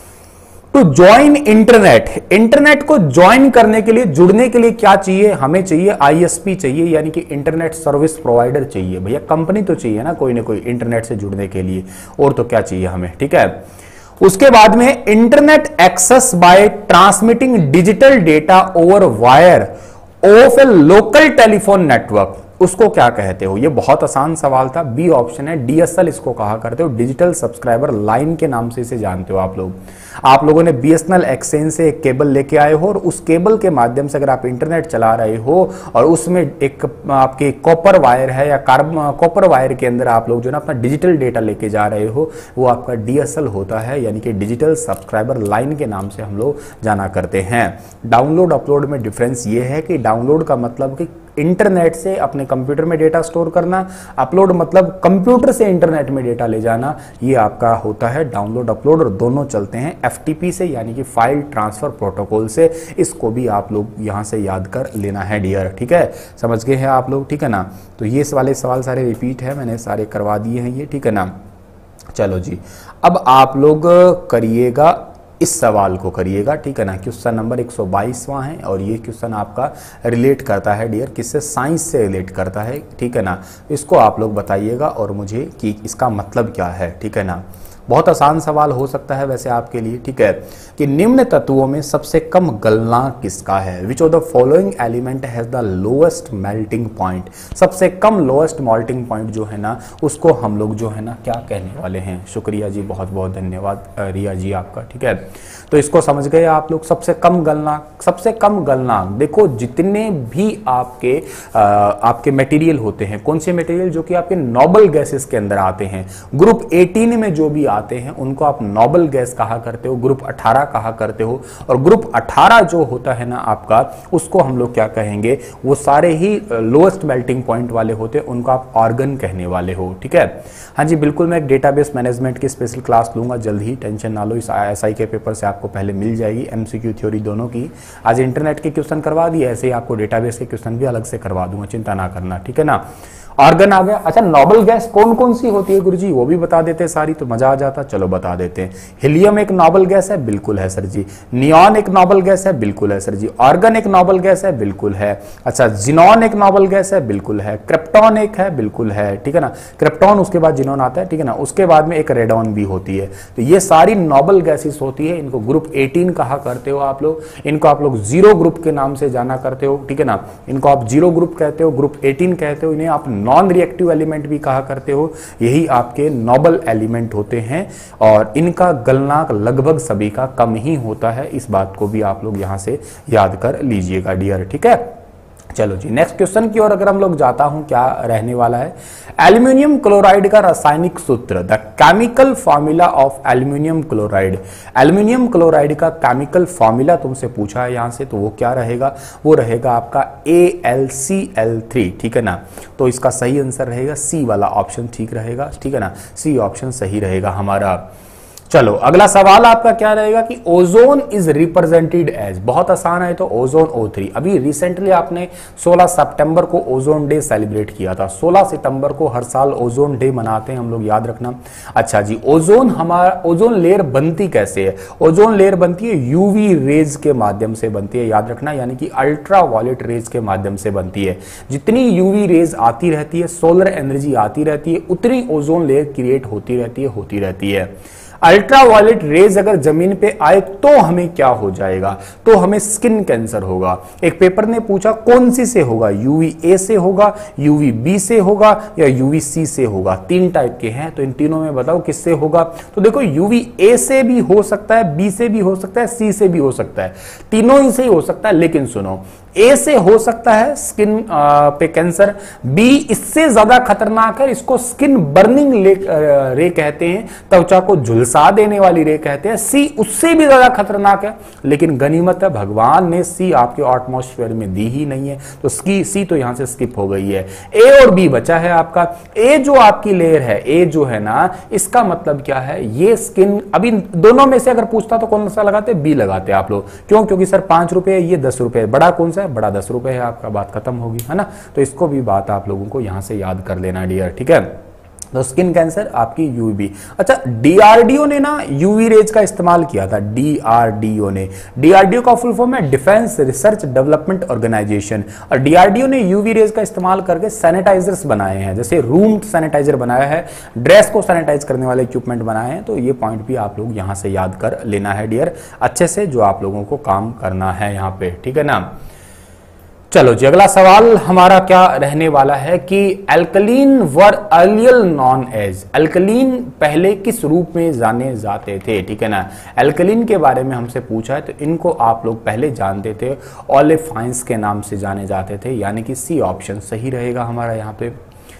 टू ज्वाइन इंटरनेट, इंटरनेट को ज्वाइन करने के लिए, जुड़ने के लिए क्या चाहिए, हमें चाहिए आईएसपी चाहिए, यानी कि इंटरनेट सर्विस प्रोवाइडर चाहिए। भैया कंपनी तो चाहिए ना कोई ना कोई इंटरनेट से जुड़ने के लिए, और तो क्या चाहिए हमें, ठीक है। उसके बाद में internet access by transmitting digital data over wire of a local telephone network, उसको क्या कहते हो। ये बहुत आसान सवाल था, बी ऑप्शन है, डीएसएल इसको कहा करते हो, डिजिटल सब्सक्राइबर लाइन के नाम से इसे जानते हो आप लोग। आप लोगों ने बीएसएनएल एक्सचेंज से एक केबल लेके आए हो, और उस केबल के माध्यम से अगर आप इंटरनेट चला रहे हो और उसमें एक आपके कॉपर वायर है या कार्बन कॉपर वायर के अंदर आप लोग जो ना अपना डिजिटल डेटा लेके जा रहे हो, वो आपका डीएसएल होता है, यानी कि डिजिटल सब्सक्राइबर लाइन के नाम से हम लोग जाना करते हैं। डाउनलोड अपलोड में डिफरेंस ये है कि डाउनलोड का मतलब कि इंटरनेट से अपने कंप्यूटर में डेटा स्टोर करना, अपलोड मतलब कंप्यूटर से इंटरनेट में डेटा ले जाना, ये आपका होता है डाउनलोड अपलोड, और दोनों चलते हैं एफटीपी से, यानी कि फाइल ट्रांसफर प्रोटोकॉल से। इसको भी आप लोग यहां से याद कर लेना है डियर, ठीक है, समझ गए हैं आप लोग, ठीक है ना। तो ये वाले सवाल सारे रिपीट है, मैंने सारे करवा दिए हैं ये, ठीक है ना। चलो जी, अब आप लोग करिएगा इस सवाल को करिएगा, ठीक है ना। क्वेश्चन नंबर एक सौ बाईसवां है, और ये क्वेश्चन आपका रिलेट करता है डियर, किससे, साइंस से रिलेट करता है, ठीक है ना। इसको आप लोग बताइएगा और मुझे कि इसका मतलब क्या है, ठीक है ना। बहुत आसान सवाल हो सकता है वैसे आपके लिए, ठीक है, कि निम्न तत्वों में सबसे कम गलनांक किसका है। Which of the following element has the lowest melting point, सबसे कम लोएस्ट मेल्टिंग पॉइंट जो है ना, उसको हम लोग जो है ना क्या कहने वाले हैं। शुक्रिया जी, बहुत बहुत धन्यवाद रिया जी आपका, ठीक है। तो इसको समझ गए आप लोग, सबसे कम गलनांक। सबसे कम गलनांक देखो, जितने भी आपके आ, आपके मटेरियल होते हैं, कौन से मटेरियल, जो कि आपके नोबल गैसेस के अंदर आते हैं, ग्रुप अठारह में जो भी आते हैं उनको आप नोबल गैस कहा करते हो, ग्रुप अठारह कहा करते हो। और ग्रुप अठारह जो होता है ना आपका, उसको हम लोग क्या कहेंगे, वो सारे ही लोएस्ट मेल्टिंग पॉइंट वाले होते हैं, उनको आप ऑर्गन कहने वाले हो, ठीक है। हाँ जी बिल्कुल, मैं एक डेटाबेस मैनेजमेंट की स्पेशल क्लास लूंगा जल्द ही, टेंशन ना लो। इस एसआई के पेपर से आपको पहले मिल जाएगी एमसीक्यू थ्योरी दोनों की। आज इंटरनेट के क्वेश्चन करवा दिए, ऐसे ही आपको डेटाबेस के क्वेश्चन भी अलग से करवा दूंगा, चिंता ना करना, ठीक है ना। ऑर्गन आ गया। अच्छा, नोबल गैस कौन कौन सी होती है गुरुजी, वो भी बता देते सारी, तो मजा आ जाता। चलो बता देते हैं। हीलियम एक नोबल गैस है, बिल्कुल है सर जी। नियॉन एक नोबल गैस है, बिल्कुल है सर जी। ऑर्गन एक नोबल गैस है, बिल्कुल है। अच्छा, जिनॉन एक नोबल गैस है, बिल्कुल है। क्रिप्टॉन एक है, बिल्कुल है, ठीक है ना। क्रिप्टॉन उसके बाद जिनॉन आता है, ठीक है ना। उसके बाद में एक रेडॉन भी होती है। तो ये सारी नोबल गैसेस होती है, इनको ग्रुप अठारह कहा करते हो आप लोग। इनको आप लोग जीरो ग्रुप के नाम से जाना करते हो, ठीक है ना। इनको आप जीरो ग्रुप कहते हो, ग्रुप अठारह कहते हो। इन्हें आप नॉन रिएक्टिव एलिमेंट भी कहा करते हो। यही आपके नोबल एलिमेंट होते हैं, और इनका गलनांक लगभग सभी का कम ही होता है। इस बात को भी आप लोग यहां से याद कर लीजिएगा डियर, ठीक है। चलो जी, नेक्स्ट क्वेश्चन की ओर अगर हम लोग जाता हूं, क्या रहने वाला है। एल्यूमिनियम क्लोराइड का रासायनिक सूत्र, the chemical formula of aluminium chloride. Aluminium chloride का केमिकल फॉर्मूला तुमसे पूछा है यहां से, तो वो क्या रहेगा, वो रहेगा आपका A L C L three, ठीक है ना। तो इसका सही आंसर रहेगा सी वाला ऑप्शन, ठीक रहेगा, ठीक है ना। सी ऑप्शन सही रहेगा हमारा। चलो अगला सवाल आपका क्या रहेगा कि ओजोन इज रिप्रेजेंटेड एज, बहुत आसान है, तो ओजोन ओ थ्री। अभी रिसेंटली आपने सोलह सितंबर को ओजोन डे सेलिब्रेट किया था। सोलह सितंबर को हर साल ओजोन डे मनाते हैं हम लोग, याद रखना। अच्छा जी, ओजोन हमारा ओजोन लेयर बनती कैसे है। ओजोन लेयर बनती है यूवी रेज के माध्यम से बनती है, याद रखना, यानी कि अल्ट्रा वायलेट रेज के माध्यम से बनती है। जितनी यूवी रेज आती रहती है, सोलर एनर्जी आती रहती है, उतनी ओजोन लेयर क्रिएट होती रहती है होती रहती है अल्ट्रावायलेट रेज अगर जमीन पे आए तो हमें क्या हो जाएगा, तो हमें स्किन कैंसर होगा। एक पेपर ने पूछा कौन सी से होगा, यूवी ए से होगा, यूवी बी से होगा या यूवी सी से होगा। तीन टाइप के हैं, तो इन तीनों में बताओ किससे होगा। तो देखो यूवी ए से भी हो सकता है, बी से भी हो सकता है, सी से भी हो सकता है, तीनों ही से ही हो सकता है। लेकिन सुनो, ए से हो सकता है स्किन पे कैंसर, बी इससे ज्यादा खतरनाक है, इसको स्किन बर्निंग रे कहते हैं, त्वचा को झुलसा देने वाली रे कहते हैं। सी उससे भी ज्यादा खतरनाक है, लेकिन गनीमत है भगवान ने सी आपके एटमॉस्फेयर में दी ही नहीं है, तो सी सी तो यहां से स्किप हो गई है। ए और बी बचा है आपका। ए जो आपकी लेयर है, ए जो है ना, इसका मतलब क्या है, ये स्किन, अभी दोनों में से अगर पूछता तो कौन सा लगाते, बी लगाते आप लोग। क्यों? क्योंकि सर पांच रुपए, ये दस रुपए, बड़ा कौन सा है, बड़ा दस रुपए है आपका, बात खत्म होगी, है ना। तो इसको भी बात आप लोगों को यहां से याद कर लेना डियर, ठीक है। तो स्किन कैंसर आपकी यूवी। अच्छा, डीआरडीओ ने ना यूवी रेज का इस्तेमाल किया था, डीआरडीओ ने। डीआरडीओ का फुल फॉर्म है डिफेंस रिसर्च डेवलपमेंट ऑर्गेनाइजेशन, और डीआरडीओ ने यूवी रेज का इस्तेमाल करके सैनिटाइजर्स बनाए हैं, जैसे रूम सैनिटाइजर बनाया है, ड्रेस को सैनिटाइज करने वाले इक्विपमेंट बनाए हैं। तो ये पॉइंट भी आप लोग यहां से याद कर लेना है डियर, अच्छे से, जो आप लोगों को काम करना है यहां पे, ठीक है ना। चलो जी, अगला सवाल हमारा क्या रहने वाला है कि alkaline were earlier known as, alkaline पहले किस रूप में जाने जाते थे, ठीक है ना। अल्कलीन के बारे में हमसे पूछा है, तो इनको आप लोग पहले जानते थे, ओलेफाइंस के नाम से जाने जाते थे, यानी कि सी ऑप्शन सही रहेगा हमारा यहाँ पे।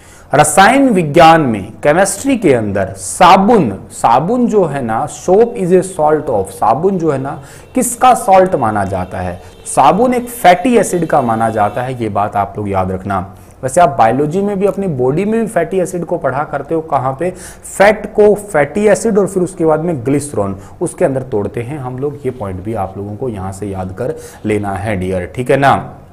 रसायन विज्ञान में, केमिस्ट्री के अंदर साबुन, साबुन जो है ना, soap is a salt of, साबुन जो है ना किसका सॉल्ट माना जाता है, साबुन एक फैटी एसिड का माना जाता है, ये बात आप लोग याद रखना। वैसे आप बायोलॉजी में भी, अपनी बॉडी में भी फैटी एसिड को पढ़ा करते हो, कहां पे, फैट को फैटी एसिड और फिर उसके बाद में ग्लिसरॉल, उसके अंदर तोड़ते हैं हम लोग। ये पॉइंट भी आप लोगों को यहां से याद कर लेना है डियर, ठीक है ना।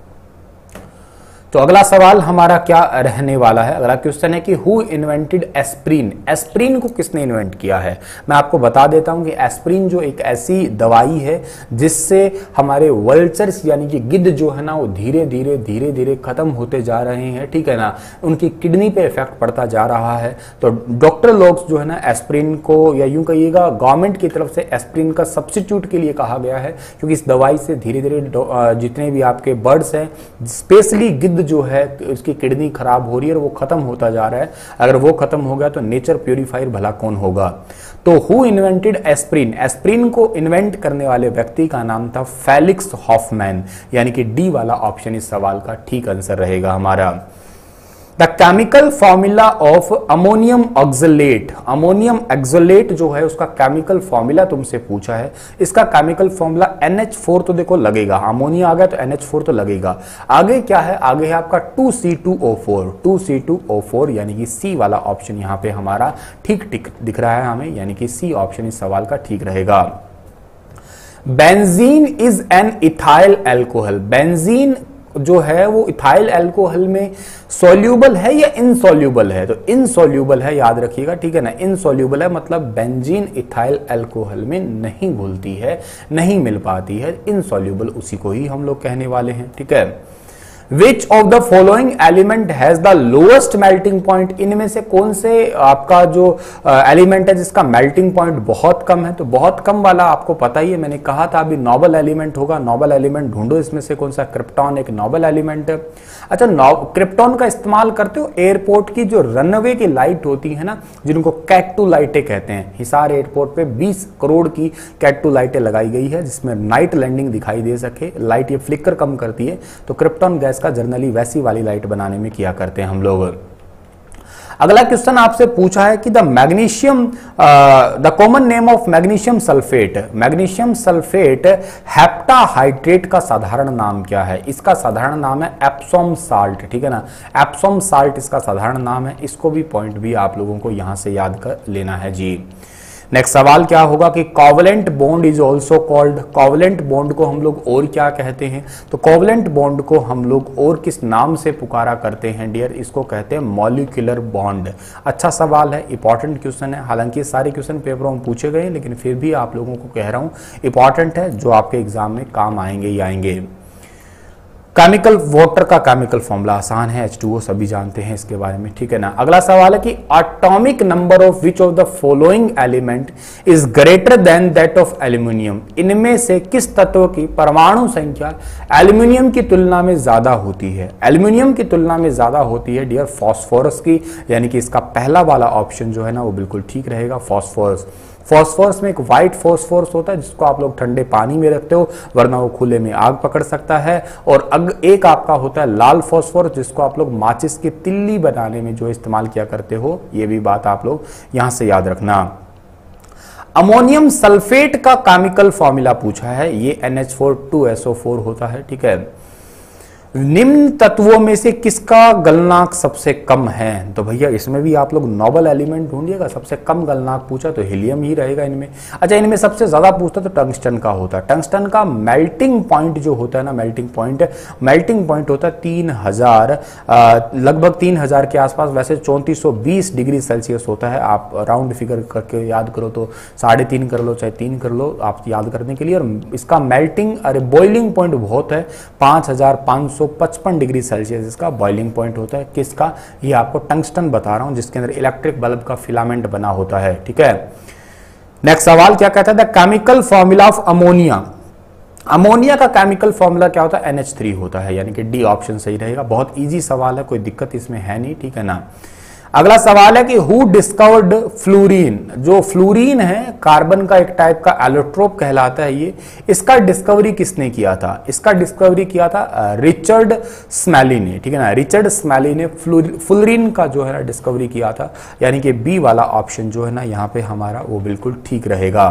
तो अगला सवाल हमारा क्या रहने वाला है, अगला क्वेश्चन है कि हु इन्वेंटेड एस्प्रिन, एस्प्रिन को किसने इन्वेंट किया है। मैं आपको बता देता हूं कि एस्प्रिन जो एक ऐसी दवाई है जिससे हमारे वल्चर्स यानी कि गिद्ध जो है ना, वो धीरे धीरे धीरे धीरे खत्म होते जा रहे हैं, ठीक है ना, उनकी किडनी पे इफेक्ट पड़ता जा रहा है। तो डॉक्टर लोग जो है ना एस्प्रिन को, या यूं कहिएगा गवर्नमेंट की तरफ से एस्प्रिन का सब्स्टिट्यूट के लिए कहा गया है, क्योंकि इस दवाई से धीरे धीरे जितने भी आपके बर्ड्स हैं, स्पेशली गिद्ध जो है, उसकी किडनी खराब हो रही है और वो खत्म होता जा रहा है। अगर वो खत्म हो गया तो नेचर प्यूरिफायर भला कौन होगा। तो हु इन्वेंटेड एस्प्रिन, एस्प्रिन को इन्वेंट करने वाले व्यक्ति का नाम था फेलिक्स हॉफमैन, यानी कि डी वाला ऑप्शन इस सवाल का ठीक आंसर रहेगा हमारा। The chemical formula of ammonium oxalate, ammonium oxalate जो है उसका केमिकल फॉर्मूला तुमसे पूछा है। इसका chemical formula N H four तो देखो लगेगा, अमोनिया आ गया तो एन एच फोर तो लगेगा। आगे क्या है, आगे है आपका two C two O four, two C two O four, यानी कि सी वाला ऑप्शन यहाँ पे हमारा ठीक ठीक दिख रहा है हमें, यानी कि सी ऑप्शन इस सवाल का ठीक रहेगा। Benzene is an ethyl alcohol, benzene जो है वो इथाइल अल्कोहल में सॉल्यूबल है या इनसॉल्यूबल है, तो इनसॉल्यूबल है, याद रखिएगा, ठीक है ना। इनसॉल्यूबल है मतलब बेंजीन इथाइल अल्कोहल में नहीं घुलती है, नहीं मिल पाती है, इनसॉल्यूबल उसी को ही हम लोग कहने वाले हैं, ठीक है। Which of the following element has the lowest melting point, इनमें से कौन से आपका जो एलिमेंट है जिसका मेल्टिंग पॉइंट बहुत कम है, तो बहुत कम वाला आपको पता ही है, मैंने कहा था अभी नोबल एलिमेंट होगा, नोबल एलिमेंट ढूंढो, इसमें से कौन सा, क्रिप्टॉन एक नोबल एलिमेंट है। अच्छा, क्रिप्टॉन का इस्तेमाल करते हो एयरपोर्ट की जो रनवे की लाइट होती है ना, जिनको कैटू लाइटें कहते हैं, हिसार एयरपोर्ट पे बीस करोड़ की कैटू लाइटें लगाई गई है जिसमें नाइट लैंडिंग दिखाई दे सके, लाइट ये फ्लिकर कम करती है, तो क्रिप्टॉन गैस का जनरली वैसी वाली लाइट बनाने में किया करते हैं हम लोग। अगला क्वेश्चन आपसे पूछा है कि the magnesium, the common name of magnesium sulphate, magnesium sulphate heptahydrate का साधारण नाम क्या है। इसका साधारण नाम है एप्सोम साल्ट, ठीक है ना, एप्सोम साल्ट इसका साधारण नाम है। इसको भी पॉइंट भी आप लोगों को यहां से याद कर लेना है जी। नेक्स्ट सवाल क्या होगा कि covalent bond is also called, covalent bond को हम लोग और क्या कहते हैं, तो कोवलेंट बॉन्ड को हम लोग और किस नाम से पुकारा करते हैं डियर, इसको कहते हैं मॉलिक्यूलर बॉन्ड। अच्छा सवाल है, इंपॉर्टेंट क्वेश्चन है, हालांकि सारे क्वेश्चन पेपरों में पूछे गए, लेकिन फिर भी आप लोगों को कह रहा हूं इंपॉर्टेंट है, जो आपके एग्जाम में काम आएंगे ही आएंगे। केमिकल वाटर का केमिकल फॉर्मूला आसान है, एच टू ओ सभी जानते हैं इसके बारे में, ठीक है ना। अगला सवाल है कि atomic number of which of the following element is greater than that of aluminium. इनमें से किस तत्व की परमाणु संख्या एल्यूमिनियम की तुलना में ज्यादा होती है। एल्यूमिनियम की तुलना में ज्यादा होती है डियर फॉस्फोरस की, यानी कि इसका पहला वाला ऑप्शन जो है ना वो बिल्कुल ठीक रहेगा, फॉस्फोरस। फॉस्फोरस में एक व्हाइट फॉस्फोरस होता है जिसको आप लोग ठंडे पानी में रखते हो वरना वो खुले में आग पकड़ सकता है, और अग एक आपका होता है लाल फॉस्फोरस जिसको आप लोग माचिस की तिल्ली बनाने में जो इस्तेमाल किया करते हो। ये भी बात आप लोग यहां से याद रखना। अमोनियम सल्फेट का केमिकल फॉर्मूला पूछा है, ये N H four two S O four होता है, ठीक है। निम्न तत्वों में से किसका गलनांक सबसे कम है? तो भैया इसमें भी आप लोग नोबल एलिमेंट ढूंढिएगा, सबसे कम गलनांक पूछा तो हीलियम ही रहेगा इनमें। अच्छा, इनमें सबसे ज्यादा पूछता तो टंगस्टन का होता है। टंगस्टन का मेल्टिंग पॉइंट जो होता है ना, मेल्टिंग पॉइंट मेल्टिंग पॉइंट होता है तीन हजार लगभग तीन हजार के आसपास, वैसे चौंतीस सौ बीस डिग्री सेल्सियस होता है। आप राउंड फिगर करके याद करो तो साढ़े तीन कर लो चाहे तीन कर लो आप याद करने के लिए। और इसका मेल्टिंग अरे बॉइलिंग पॉइंट बहुत है, पांच हजार पांच सौ पचपन डिग्री सेल्सियस इसका बॉइलिंग पॉइंट होता है। किसका? ये आपको टंगस्टन बता रहा हूं जिसके अंदर इलेक्ट्रिक बल्ब का फिलामेंट बना होता है, ठीक है। नेक्स्ट सवाल क्या कहता है? The chemical formula of ammonia. Ammonia का केमिकल फॉर्मूला क्या होता है? एन एच थ्री होता है, यानी कि डी ऑप्शन सही रहेगा। बहुत इजी सवाल है, कोई दिक्कत इसमें है नहीं, ठीक है ना। अगला सवाल है कि हु डिस्कवर्ड फ्लोरीन। जो फ्लोरीन है कार्बन का एक टाइप का एलोट्रोप कहलाता है ये, इसका डिस्कवरी किसने किया था? इसका डिस्कवरी किया था रिचर्ड स्मेली ने, ठीक है ना। रिचर्ड स्मेली ने फ्लोरीन का जो है ना डिस्कवरी किया था, यानी कि बी वाला ऑप्शन जो है ना यहाँ पे हमारा वो बिल्कुल ठीक रहेगा।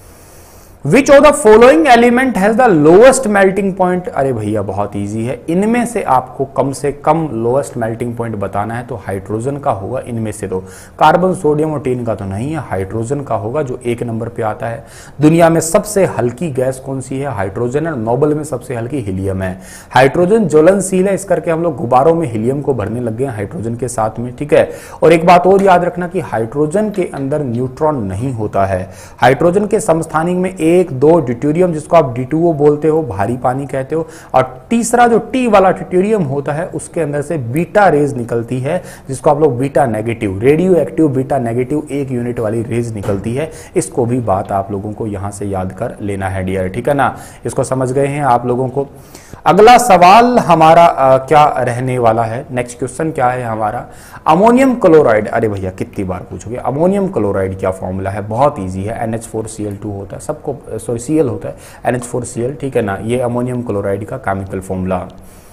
Which of the following element has the lowest melting point? अरे भैया बहुत इजी है, इनमें से आपको कम से कम लोएस्ट मेल्टिंग पॉइंट बताना है तो हाइड्रोजन का होगा। इनमें से तो कार्बन, सोडियम और टीन का तो नहीं है, हाइड्रोजन का होगा जो एक नंबर पे आता है। दुनिया में सबसे हल्की गैस कौन सी है? हाइड्रोजन है। नोबल में सबसे हल्की हीलियम है। हाइड्रोजन ज्वलनशील है, इस करके हम लोग गुब्बारों में हीलियम को भरने लग गए हाइड्रोजन के साथ में, ठीक है। और एक बात और याद रखना कि हाइड्रोजन के अंदर न्यूट्रॉन नहीं होता है। हाइड्रोजन के समस्थानिक में एक दो ड्यूटेरियम जिसको आप डी टू ओ बोलते हो, भारी पानी कहते हो, और तीसरा जो टी वाला ड्यूटेरियम होता है उसके अंदर से बीटा रेज निकलती है जिसको आप लोग beta negative, radioactive beta negative एक यूनिट वाली रेज निकलती है। इसको भी बात आप लोगों को यहां से याद कर लेना है डियर, ठीक है ना। इसको समझ गए हैं आप लोगों को। अगला सवाल हमारा आ, क्या रहने वाला है? नेक्स्ट क्वेश्चन क्या है हमारा? Ammonium chloride. अरे भैया कितनी बार पूछोगे, अमोनियम क्लोराइड क्या फॉर्मूला है? बहुत इजी है, N H four C L two होता है, सबको सॉरी सी एल होता है, N H four C L, ठीक है ना। ये अमोनियम क्लोराइड का केमिकल फॉर्मूला।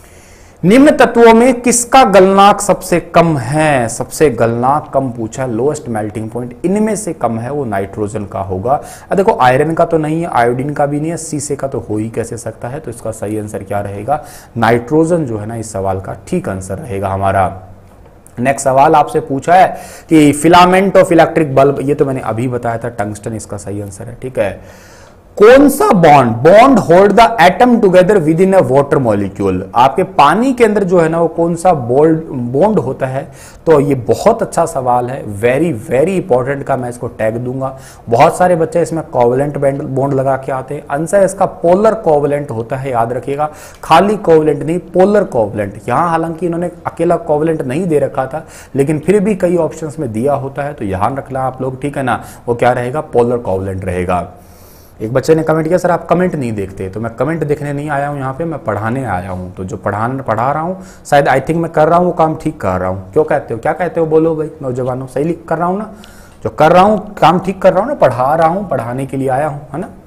निम्न तत्वों में किसका गलनांक सबसे कम है? सबसे गलनांक कम पूछा है, लोएस्ट मेल्टिंग पॉइंट इनमें से कम है वो नाइट्रोजन का होगा। अब देखो आयरन का तो नहीं है, आयोडीन का भी नहीं है, सीसे का तो हो ही कैसे सकता है, तो इसका सही आंसर क्या रहेगा? नाइट्रोजन जो है ना इस सवाल का ठीक आंसर रहेगा हमारा। नेक्स्ट सवाल आपसे पूछा है कि फिलामेंट ऑफ इलेक्ट्रिक बल्ब, ये तो मैंने अभी बताया था, टंगस्टन इसका सही आंसर है, ठीक है। कौन सा bond bond hold the atom together with in a water molecule? आपके पानी के अंदर जो है ना वो कौन सा बॉन्ड बॉन्ड होता है? तो ये बहुत अच्छा सवाल है, वेरी वेरी इंपॉर्टेंट का मैं इसको टैग दूंगा। बहुत सारे बच्चे इसमें कोवलेंट बॉन्ड लगा के आते हैं, आंसर इसका पोलर कोवलेंट होता है, याद रखिएगा। खाली कोवलेंट नहीं, पोलर कोवलेंट। यहाँ हालांकि इन्होंने अकेला कोवलेंट नहीं दे रखा था लेकिन फिर भी कई ऑप्शंस में दिया होता है, तो ध्यान रखना आप लोग, ठीक है ना। वो क्या रहेगा? पोलर कोवलेंट रहेगा। एक बच्चे ने कमेंट किया सर आप कमेंट नहीं देखते, तो मैं कमेंट देखने नहीं आया हूँ यहाँ पे, मैं पढ़ाने आया हूँ। तो जो पढ़ाने पढ़ा रहा हूँ शायद आई थिंक मैं कर रहा हूँ वो काम ठीक कर रहा हूँ। क्यों कहते हो, क्या कहते हो बोलो भाई नौजवानों, सही लिख कर रहा हूँ ना? जो कर रहा हूँ काम ठीक कर रहा हूँ ना, पढ़ा रहा हूँ, पढ़ाने के लिए आया हूँ, है ना।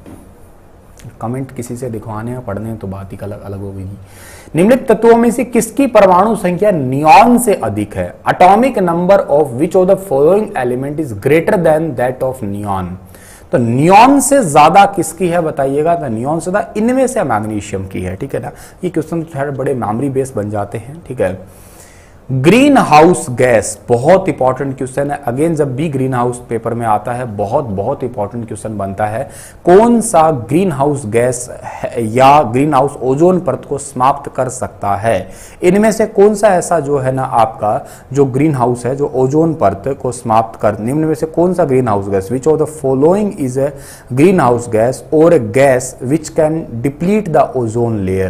कमेंट किसी से दिखवाने या पढ़ने तो बात ही अलग अलग होगी। निम्नलिखित तत्वों में से किसकी परमाणु संख्या नियॉन से अधिक है? Atomic number of which of the following element is greater than that of neon? तो नियॉन से ज्यादा किसकी है बताइएगा? तो नियॉन से ज्यादा इनमें से मैग्नीशियम की है, ठीक है ना। ये क्वेश्चन बड़े मेमोरी बेस बन जाते हैं, ठीक है। ग्रीन हाउस गैस बहुत इंपॉर्टेंट क्वेश्चन है, अगेन जब भी ग्रीन हाउस पेपर में आता है बहुत बहुत इंपॉर्टेंट क्वेश्चन बनता है। कौन सा ग्रीन हाउस गैस या ग्रीन हाउस ओजोन परत को समाप्त कर सकता है? इनमें से कौन सा ऐसा जो है ना आपका जो ग्रीन हाउस है जो ओजोन परत को समाप्त कर, निम्न में से कौन सा greenhouse gas? Which of the following is a greenhouse gas और a gas which can deplete the ozone layer?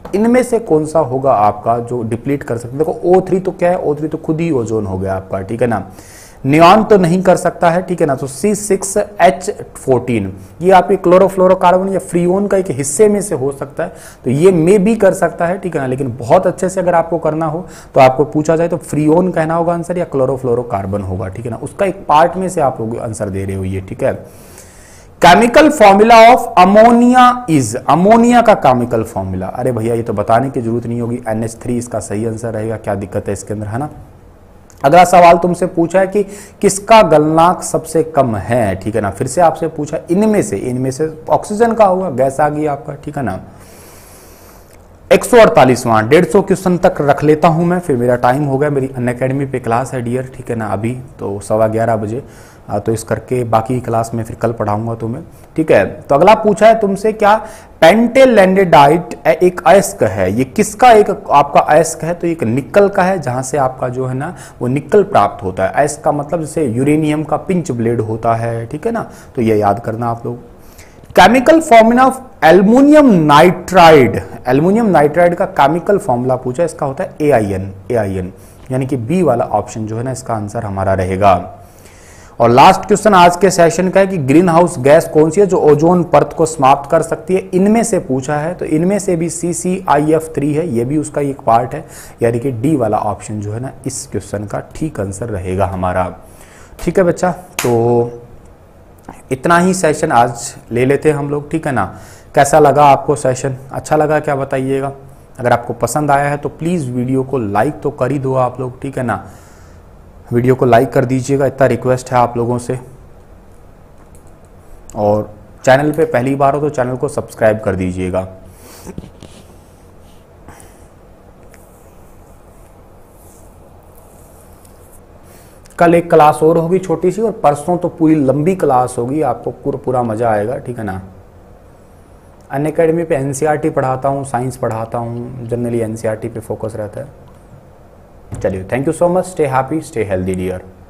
इनमें से कौन सा होगा आपका जो डिप्लीट कर सकते हैं? देखो ओ थ्री तो क्या है, ओ थ्री तो खुद ही ओजोन हो गया आपका, ठीक है ना। नियॉन तो नहीं कर सकता है, ठीक है ना, तो सी सिक्स एच फोर्टीन ये आपके क्लोरोफ्लोरोकार्बन या फ्रीओन का एक हिस्से में से हो सकता है, तो ये मे भी कर सकता है, ठीक है ना। लेकिन बहुत अच्छे से अगर आपको करना हो तो आपको पूछा जाए तो फ्रीओन कहना होगा आंसर या क्लोरोफ्लोरोकार्बन होगा, ठीक है ना, उसका एक पार्ट में से आप लोग आंसर दे रहे हो ये, ठीक है। Chemical formula of ammonia is, ammonia का केमिकल फॉर्मूला, अरे भैया ये तो बताने की जरूरत नहीं होगी, एन एच थ्री इसका सही आंसर रहेगा, क्या दिक्कत है इसके अंदर, है ना। अगला सवाल तुमसे पूछा है कि किसका गलनांक सबसे कम है, ठीक है ना, फिर से आपसे पूछा इनमें से, इनमें से ऑक्सीजन का होगा, गैस आ गई आपका, ठीक है ना। एक सौ अड़तालीसवां डेढ़ सौ क्वेश्चन तक रख लेता हूं मैं, फिर मेरा टाइम हो गया, मेरी अनअकैडमी पे क्लास है डियर, ठीक है ना, अभी तो सवा ग्यारह बजे, तो इस करके बाकी क्लास में फिर कल पढ़ाऊंगा तुम्हें, ठीक है। तो अगला पूछा है तुमसे क्या पेंटेलेंडेडाइट एक अयस्क है, ये किसका एक आपका अयस्क है? तो एक निकल का है, जहां से आपका जो है ना वो निकल प्राप्त होता है। अयस्क का मतलब जैसे यूरेनियम का पिंच ब्लेड होता है, ठीक है ना, तो ये याद करना आप लोग। Chemical formula of aluminium nitride, aluminium nitride का केमिकल फॉर्मूला पूछा, इसका होता है ए I N, A I N, यानी कि बी वाला ऑप्शन जो है ना इसका आंसर हमारा रहेगा। और लास्ट क्वेश्चन आज के सेशन का है कि ग्रीन हाउस गैस कौन सी है जो ओजोन परत को समाप्त कर सकती है? इनमें से पूछा है, तो इनमें से भी सी सी आई एफ थ्री है, ये भी उसका एक पार्ट है, यानी कि डी वाला ऑप्शन जो है ना इस क्वेश्चन का ठीक आंसर रहेगा हमारा, ठीक है बच्चा। तो इतना ही सेशन आज ले लेते हैं हम लोग, ठीक है ना। कैसा लगा आपको सेशन, अच्छा लगा क्या बताइएगा। अगर आपको पसंद आया है तो प्लीज़ वीडियो को लाइक तो कर ही दो आप लोग, ठीक है ना, वीडियो को लाइक कर दीजिएगा, इतना रिक्वेस्ट है आप लोगों से। और चैनल पे पहली बार हो तो चैनल को सब्सक्राइब कर दीजिएगा। कल एक क्लास और होगी छोटी सी, और परसों तो पूरी लंबी क्लास होगी, आपको पूरा पूरा मजा आएगा, ठीक है ना। अनअकैडमी पे एनसीईआरटी पढ़ाता हूँ, साइंस पढ़ाता हूँ, जनरली एनसीईआरटी पे फोकस रहता है। चलिए, thank you so much, stay happy, stay healthy dear.